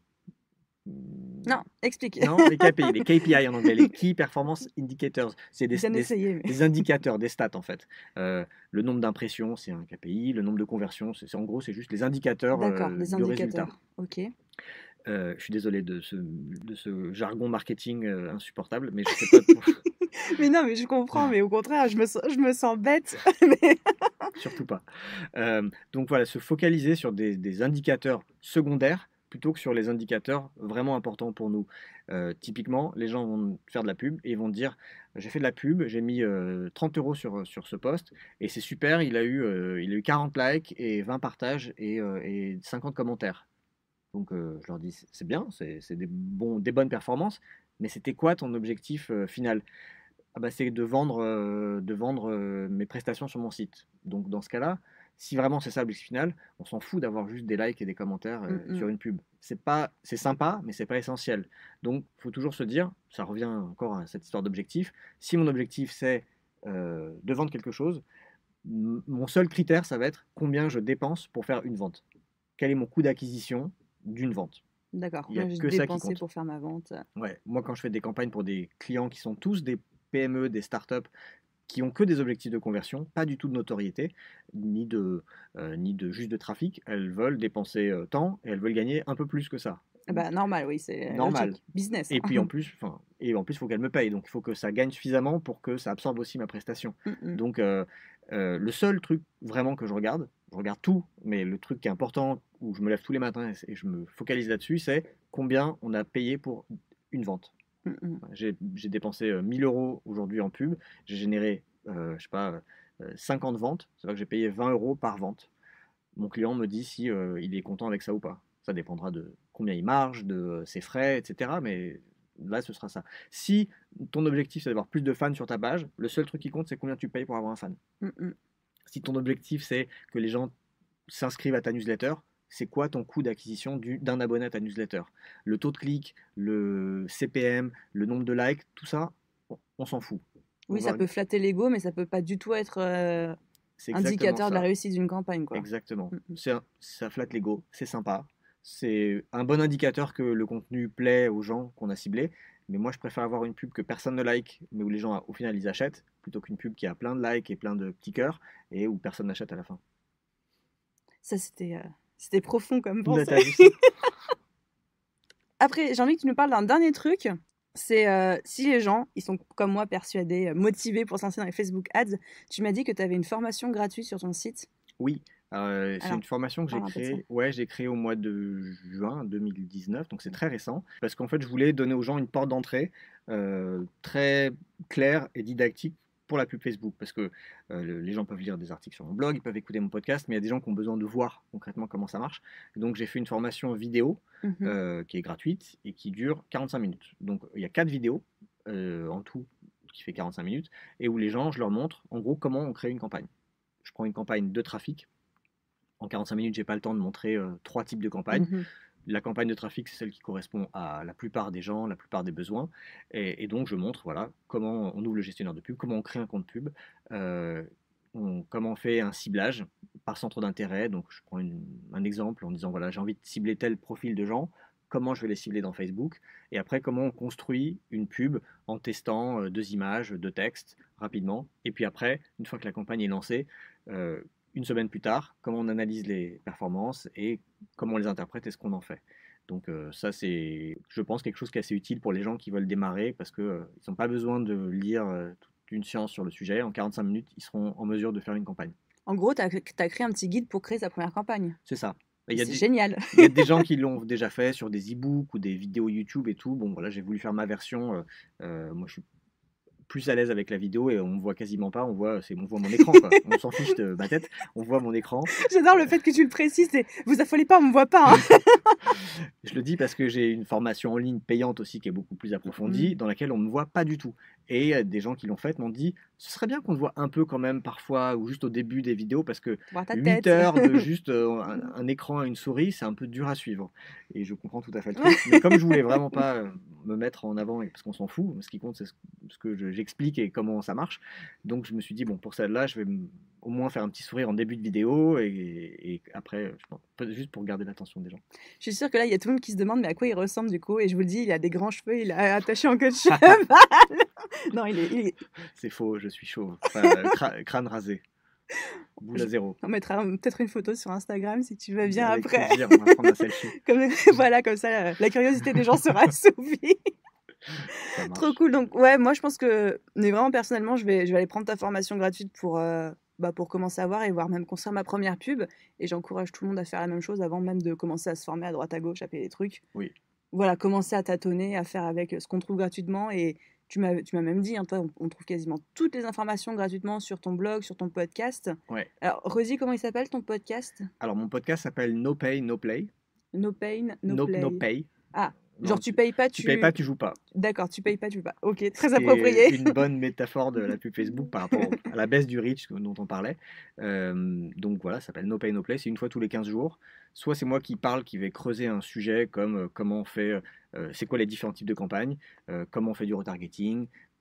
Speaker 3: Non, explique.
Speaker 2: Non, les KPI, les KPI en anglais, les Key Performance Indicators. C'est des indicateurs, des stats en fait. Le nombre d'impressions, c'est un KPI. Le nombre de conversions, en gros, c'est juste les indicateurs de résultats.
Speaker 3: Ok.
Speaker 2: Je suis désolé de ce jargon marketing insupportable, mais je sais pas.
Speaker 3: Mais non, mais je comprends, mais au contraire, je me sens bête.
Speaker 2: Surtout pas. Donc voilà, se focaliser sur des indicateurs secondaires plutôt que sur les indicateurs vraiment importants pour nous. Typiquement, les gens vont faire de la pub et ils vont dire j'ai fait de la pub, j'ai mis 30 € sur ce post et c'est super, il a eu 40 likes et 20 partages et 50 commentaires. Donc je leur dis c'est bien, c'est des bonnes performances, mais c'était quoi ton objectif final? Ah bah, c'est de vendre mes prestations sur mon site. Donc dans ce cas-là, si vraiment c'est ça l'objectif final, on s'en fout d'avoir juste des likes et des commentaires sur une pub. C'est sympa, mais c'est pas essentiel. Donc il faut toujours se dire, ça revient encore à cette histoire d'objectif, si mon objectif c'est de vendre quelque chose, mon seul critère ça va être combien je dépense pour faire une vente. quel est mon coût d'acquisition d'une vente.
Speaker 3: D'accord.
Speaker 2: Il y a
Speaker 3: Moi, j'ai
Speaker 2: que ça qui
Speaker 3: dépensé
Speaker 2: compte.
Speaker 3: pour faire ma vente.
Speaker 2: Ouais, moi quand je fais des campagnes pour des clients qui sont tous des PME, des startups, qui ont que des objectifs de conversion, pas du tout de notoriété, ni de juste de trafic, elles veulent dépenser tant et elles veulent gagner un peu plus que ça.
Speaker 3: Bah, normal, oui, c'est
Speaker 2: Normal.
Speaker 3: logique. Business.
Speaker 2: Et puis en plus, il faut qu'elles me payent, donc il faut que ça gagne suffisamment pour que ça absorbe aussi ma prestation. Donc le seul truc vraiment que je regarde tout, mais le truc qui est important, où je me lève tous les matins et je me focalise là-dessus, c'est combien on a payé pour une vente. J'ai dépensé 1000 € aujourd'hui en pub, j'ai généré, je sais pas, 50 ventes, c'est-à-dire que j'ai payé 20 € par vente. Mon client me dit si il est content avec ça ou pas. Ça dépendra de combien il marge, de ses frais, etc. Mais là, ce sera ça. Si ton objectif, c'est d'avoir plus de fans sur ta page, le seul truc qui compte, c'est combien tu payes pour avoir un fan. Si ton objectif, c'est que les gens s'inscrivent à ta newsletter, c'est quoi ton coût d'acquisition d'un abonné à ta newsletter? Le taux de clic, le CPM, le nombre de likes, tout ça, on s'en fout.
Speaker 3: Oui, ça peut flatter l'ego, mais ça peut pas du tout être indicateur de la réussite d'une campagne, quoi.
Speaker 2: Exactement. Ça flatte l'ego, c'est sympa. C'est un bon indicateur que le contenu plaît aux gens qu'on a ciblés. Mais moi, je préfère avoir une pub que personne ne like, mais où les gens, au final, ils achètent, plutôt qu'une pub qui a plein de likes et plein de petits cœurs, et où personne n'achète à la fin.
Speaker 3: Ça, c'était profond comme
Speaker 2: Là,
Speaker 3: pensée.
Speaker 2: t'as vu ça.
Speaker 3: Après, j'ai envie que tu nous parles d'un dernier truc. C'est si les gens, ils sont comme moi persuadés, motivés pour se lancer dans les Facebook Ads, tu m'as dit que tu avais une formation gratuite sur ton site.
Speaker 2: Oui, c'est une formation que j'ai
Speaker 3: parle un peu de
Speaker 2: créée. Ouais, j'ai créée au mois de juin 2019, donc c'est très récent. Parce qu'en fait, je voulais donner aux gens une porte d'entrée très claire et didactique pour la pub Facebook. Parce que les gens peuvent lire des articles sur mon blog, ils peuvent écouter mon podcast, mais il y a des gens qui ont besoin de voir concrètement comment ça marche. Donc j'ai fait une formation vidéo qui est gratuite et qui dure 45 minutes. Donc il y a 4 vidéos en tout qui fait 45 minutes et où les gens, je leur montre en gros comment on crée une campagne. Je prends une campagne de trafic. En 45 minutes, j'ai pas le temps de montrer 3 types de campagnes. La campagne de trafic, c'est celle qui correspond à la plupart des gens, la plupart des besoins. Et donc, je montre voilà, comment on ouvre le gestionnaire de pub, comment on crée un compte pub, comment on fait un ciblage par centre d'intérêt. Donc, je prends un exemple en disant, voilà, j'ai envie de cibler tel profil de gens, comment je vais les cibler dans Facebook. Et après, comment on construit une pub en testant 2 images, 2 textes, rapidement. Et puis après, une fois que la campagne est lancée, une semaine plus tard, comment on analyse les performances et comment on les interprète et ce qu'on en fait. Donc ça, c'est, je pense, quelque chose qui est assez utile pour les gens qui veulent démarrer parce qu'ils n'ont pas besoin de lire toute une science sur le sujet. En 45 minutes, ils seront en mesure de faire une campagne.
Speaker 3: En gros, tu as créé un petit guide pour créer sa première campagne.
Speaker 2: C'est ça.
Speaker 3: C'est génial.
Speaker 2: Il y a des gens qui l'ont déjà fait sur des e-books ou des vidéos YouTube et tout. Bon, voilà, j'ai voulu faire ma version. Moi, je suis plus à l'aise avec la vidéo et on me voit quasiment pas, on voit mon écran, quoi. On s'en fiche de ma tête, on voit mon écran.
Speaker 3: J'adore le fait que tu le précises, vous affolez pas, on me voit pas. Hein.
Speaker 2: Je le dis parce que j'ai une formation en ligne payante aussi qui est beaucoup plus approfondie, dans laquelle on ne me voit pas du tout. Et des gens qui l'ont faite m'ont dit, ce serait bien qu'on te voit un peu quand même parfois, ou juste au début des vidéos, parce que 8 heures de juste un écran et une souris, c'est un peu dur à suivre. Et je comprends tout à fait le truc. Mais comme je voulais vraiment pas me mettre en avant, parce qu'on s'en fout, ce qui compte c'est ce que j'explique et comment ça marche. Donc je me suis dit, bon, pour celle-là, je vais au moins faire un petit sourire en début de vidéo et après, je pense, juste pour garder l'attention des gens.
Speaker 3: Je suis sûre que là, il y a tout le monde qui se demande mais à quoi il ressemble du coup. Et je vous le dis, il a des grands cheveux, il a attaché en queue de cheval. Non, il est...
Speaker 2: C'est faux, je suis chauve. Crâne rasé. Boule à zéro.
Speaker 3: On mettra peut-être une photo sur Instagram si tu veux bien
Speaker 2: avec
Speaker 3: après.
Speaker 2: Plaisir, on va prendre un selfie.
Speaker 3: Voilà, comme ça, la curiosité des gens sera assouvie. Trop cool. Donc, ouais, moi, je pense que, mais vraiment, personnellement, je vais aller prendre ta formation gratuite pour commencer à voir et voir même construire ma première pub. Et j'encourage tout le monde à faire la même chose avant même de commencer à se former à droite à gauche, à payer des trucs.
Speaker 2: Oui.
Speaker 3: Voilà, commencer à tâtonner, à faire avec ce qu'on trouve gratuitement. Et tu m'as même dit, hein, toi, on trouve quasiment toutes les informations gratuitement sur ton blog, sur ton podcast.
Speaker 2: Ouais.
Speaker 3: Alors, redis comment il s'appelle ton podcast?
Speaker 2: Alors, mon podcast s'appelle No Pay, No Play.
Speaker 3: No Pain, No Play.
Speaker 2: No Pay.
Speaker 3: Ah,
Speaker 2: non,
Speaker 3: genre tu payes pas,
Speaker 2: tu payes pas, tu joues pas.
Speaker 3: D'accord, tu payes pas, tu joues pas. Ok, très approprié.
Speaker 2: C'est une bonne métaphore de la pub Facebook par rapport à la baisse du reach dont on parlait. Donc voilà, ça s'appelle No Pay, No Play. C'est une fois tous les 15 jours. Soit c'est moi qui parle, qui vais creuser un sujet comme comment on fait, c'est quoi les différents types de campagnes, comment on fait du retargeting,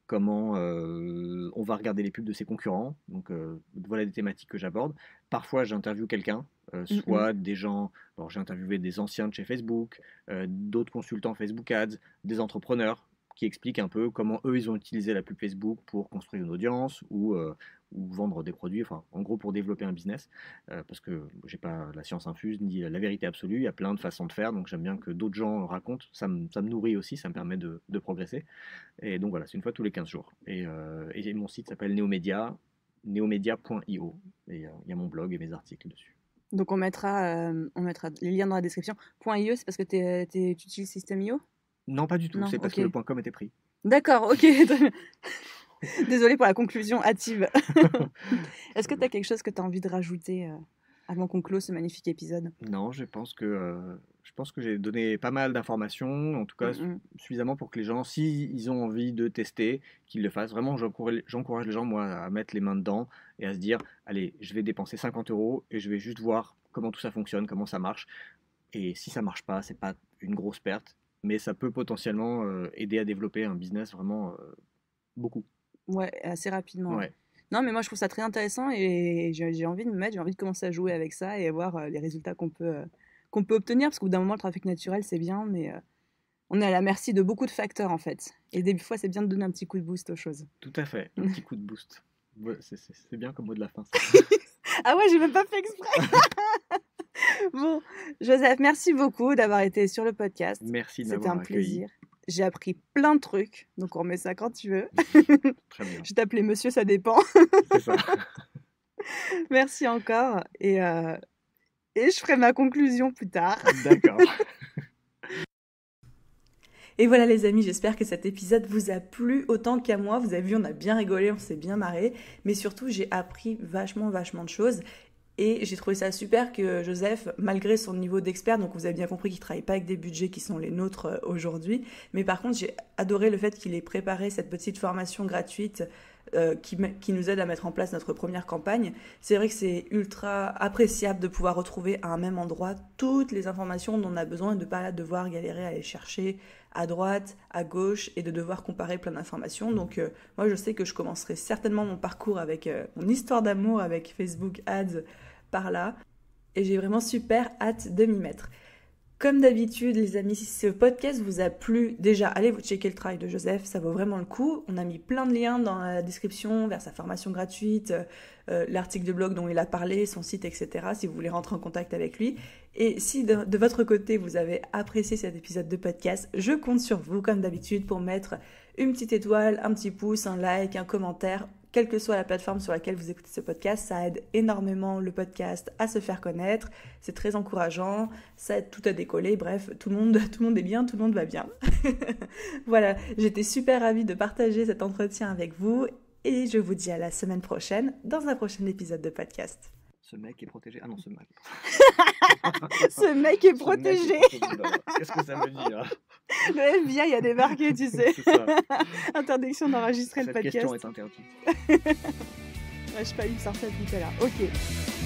Speaker 2: comment on va regarder les pubs de ses concurrents. Donc voilà des thématiques que j'aborde. Parfois j'interviewe quelqu'un, soit des gens, alors j'ai interviewé des anciens de chez Facebook, d'autres consultants Facebook Ads, des entrepreneurs qui expliquent un peu comment eux ils ont utilisé la pub Facebook pour construire une audience ou vendre des produits, enfin en gros pour développer un business, parce que j'ai pas la science infuse ni la vérité absolue, il y a plein de façons de faire, donc j'aime bien que d'autres gens racontent, ça me nourrit aussi, ça me permet de progresser, et donc voilà, c'est une fois tous les 15 jours, et mon site s'appelle Neomedia, neomedia.io, et il y a mon blog et mes articles dessus.
Speaker 3: Donc on mettra les liens dans la description. .io, c'est parce que tu utilises System.io?
Speaker 2: Non, pas du tout, c'est parce que le .com était pris.
Speaker 3: D'accord, ok. Désolée pour la conclusion hâtive. Est-ce que tu as quelque chose que tu as envie de rajouter avant qu'on close ce magnifique épisode?
Speaker 2: Non, je pense que j'ai donné pas mal d'informations, en tout cas suffisamment pour que les gens, s'ils ont envie de tester, qu'ils le fassent. Vraiment, j'encourage les gens, moi, à mettre les mains dedans et à se dire, allez, je vais dépenser 50 € et je vais juste voir comment tout ça fonctionne, comment ça marche. Et si ça marche pas, c'est pas une grosse perte, mais ça peut potentiellement aider à développer un business vraiment beaucoup.
Speaker 3: Ouais, assez rapidement.
Speaker 2: Ouais.
Speaker 3: Non, mais moi, je trouve ça très intéressant et j'ai envie de me mettre, j'ai envie de commencer à jouer avec ça et voir les résultats qu'on peut obtenir, parce qu'au bout d'un moment, le trafic naturel, c'est bien, mais on est à la merci de beaucoup de facteurs, en fait. Et des fois, c'est bien de donner un petit coup de boost aux choses.
Speaker 2: Tout à fait, un petit coup de boost. Ouais, c'est bien comme mot de la fin. Ça.
Speaker 3: Ah ouais, j'ai même pas fait exprès. Bon, Joseph, merci beaucoup d'avoir été sur le podcast.
Speaker 2: Merci de m'avoir accueilli.
Speaker 3: C'était un plaisir. J'ai appris plein de trucs, donc on remet ça quand tu veux.
Speaker 2: Très bien.
Speaker 3: Je t'appelais monsieur, ça dépend.
Speaker 2: C'est ça.
Speaker 3: Merci encore et je ferai ma conclusion plus tard.
Speaker 2: D'accord.
Speaker 1: Et voilà les amis, j'espère que cet épisode vous a plu autant qu'à moi. Vous avez vu, on a bien rigolé, on s'est bien marré. Mais surtout, j'ai appris vachement de choses. Et j'ai trouvé ça super que Joseph, malgré son niveau d'expert, donc vous avez bien compris qu'il ne travaille pas avec des budgets qui sont les nôtres aujourd'hui, mais par contre j'ai adoré le fait qu'il ait préparé cette petite formation gratuite qui nous aide à mettre en place notre première campagne. C'est vrai que c'est ultra appréciable de pouvoir retrouver à un même endroit toutes les informations dont on a besoin et de ne pas devoir galérer à aller chercher à droite, à gauche et de devoir comparer plein d'informations. Donc moi je sais que je commencerai certainement mon parcours avec mon histoire d'amour avec Facebook Ads par là, et j'ai vraiment super hâte de m'y mettre. Comme d'habitude les amis, si ce podcast vous a plu, déjà allez vous checker le travail de Joseph, ça vaut vraiment le coup. On a mis plein de liens dans la description vers sa formation gratuite, l'article de blog dont il a parlé, son site, etc. si vous voulez rentrer en contact avec lui. Et si de votre côté vous avez apprécié cet épisode de podcast, je compte sur vous comme d'habitude pour mettre une petite étoile, un petit pouce, un like, un commentaire, quelle que soit la plateforme sur laquelle vous écoutez ce podcast. Ça aide énormément le podcast à se faire connaître, c'est très encourageant, ça aide tout à décoller, bref, tout le monde est bien, tout le monde va bien. Voilà, j'étais super ravie de partager cet entretien avec vous et je vous dis à la semaine prochaine dans un prochain épisode de podcast.
Speaker 2: Ce mec est protégé. Ah non, ce mec.
Speaker 3: Ce mec est protégé.
Speaker 2: Qu'est-ce que ça veut dire?
Speaker 3: Le FBI a débarqué, tu sais.
Speaker 2: C'est ça.
Speaker 3: Interdiction d'enregistrer le
Speaker 2: Cette
Speaker 3: podcast.
Speaker 2: question est interdite.
Speaker 3: Ouais, je sais pas, il me sortait tout à l'heure. Ok.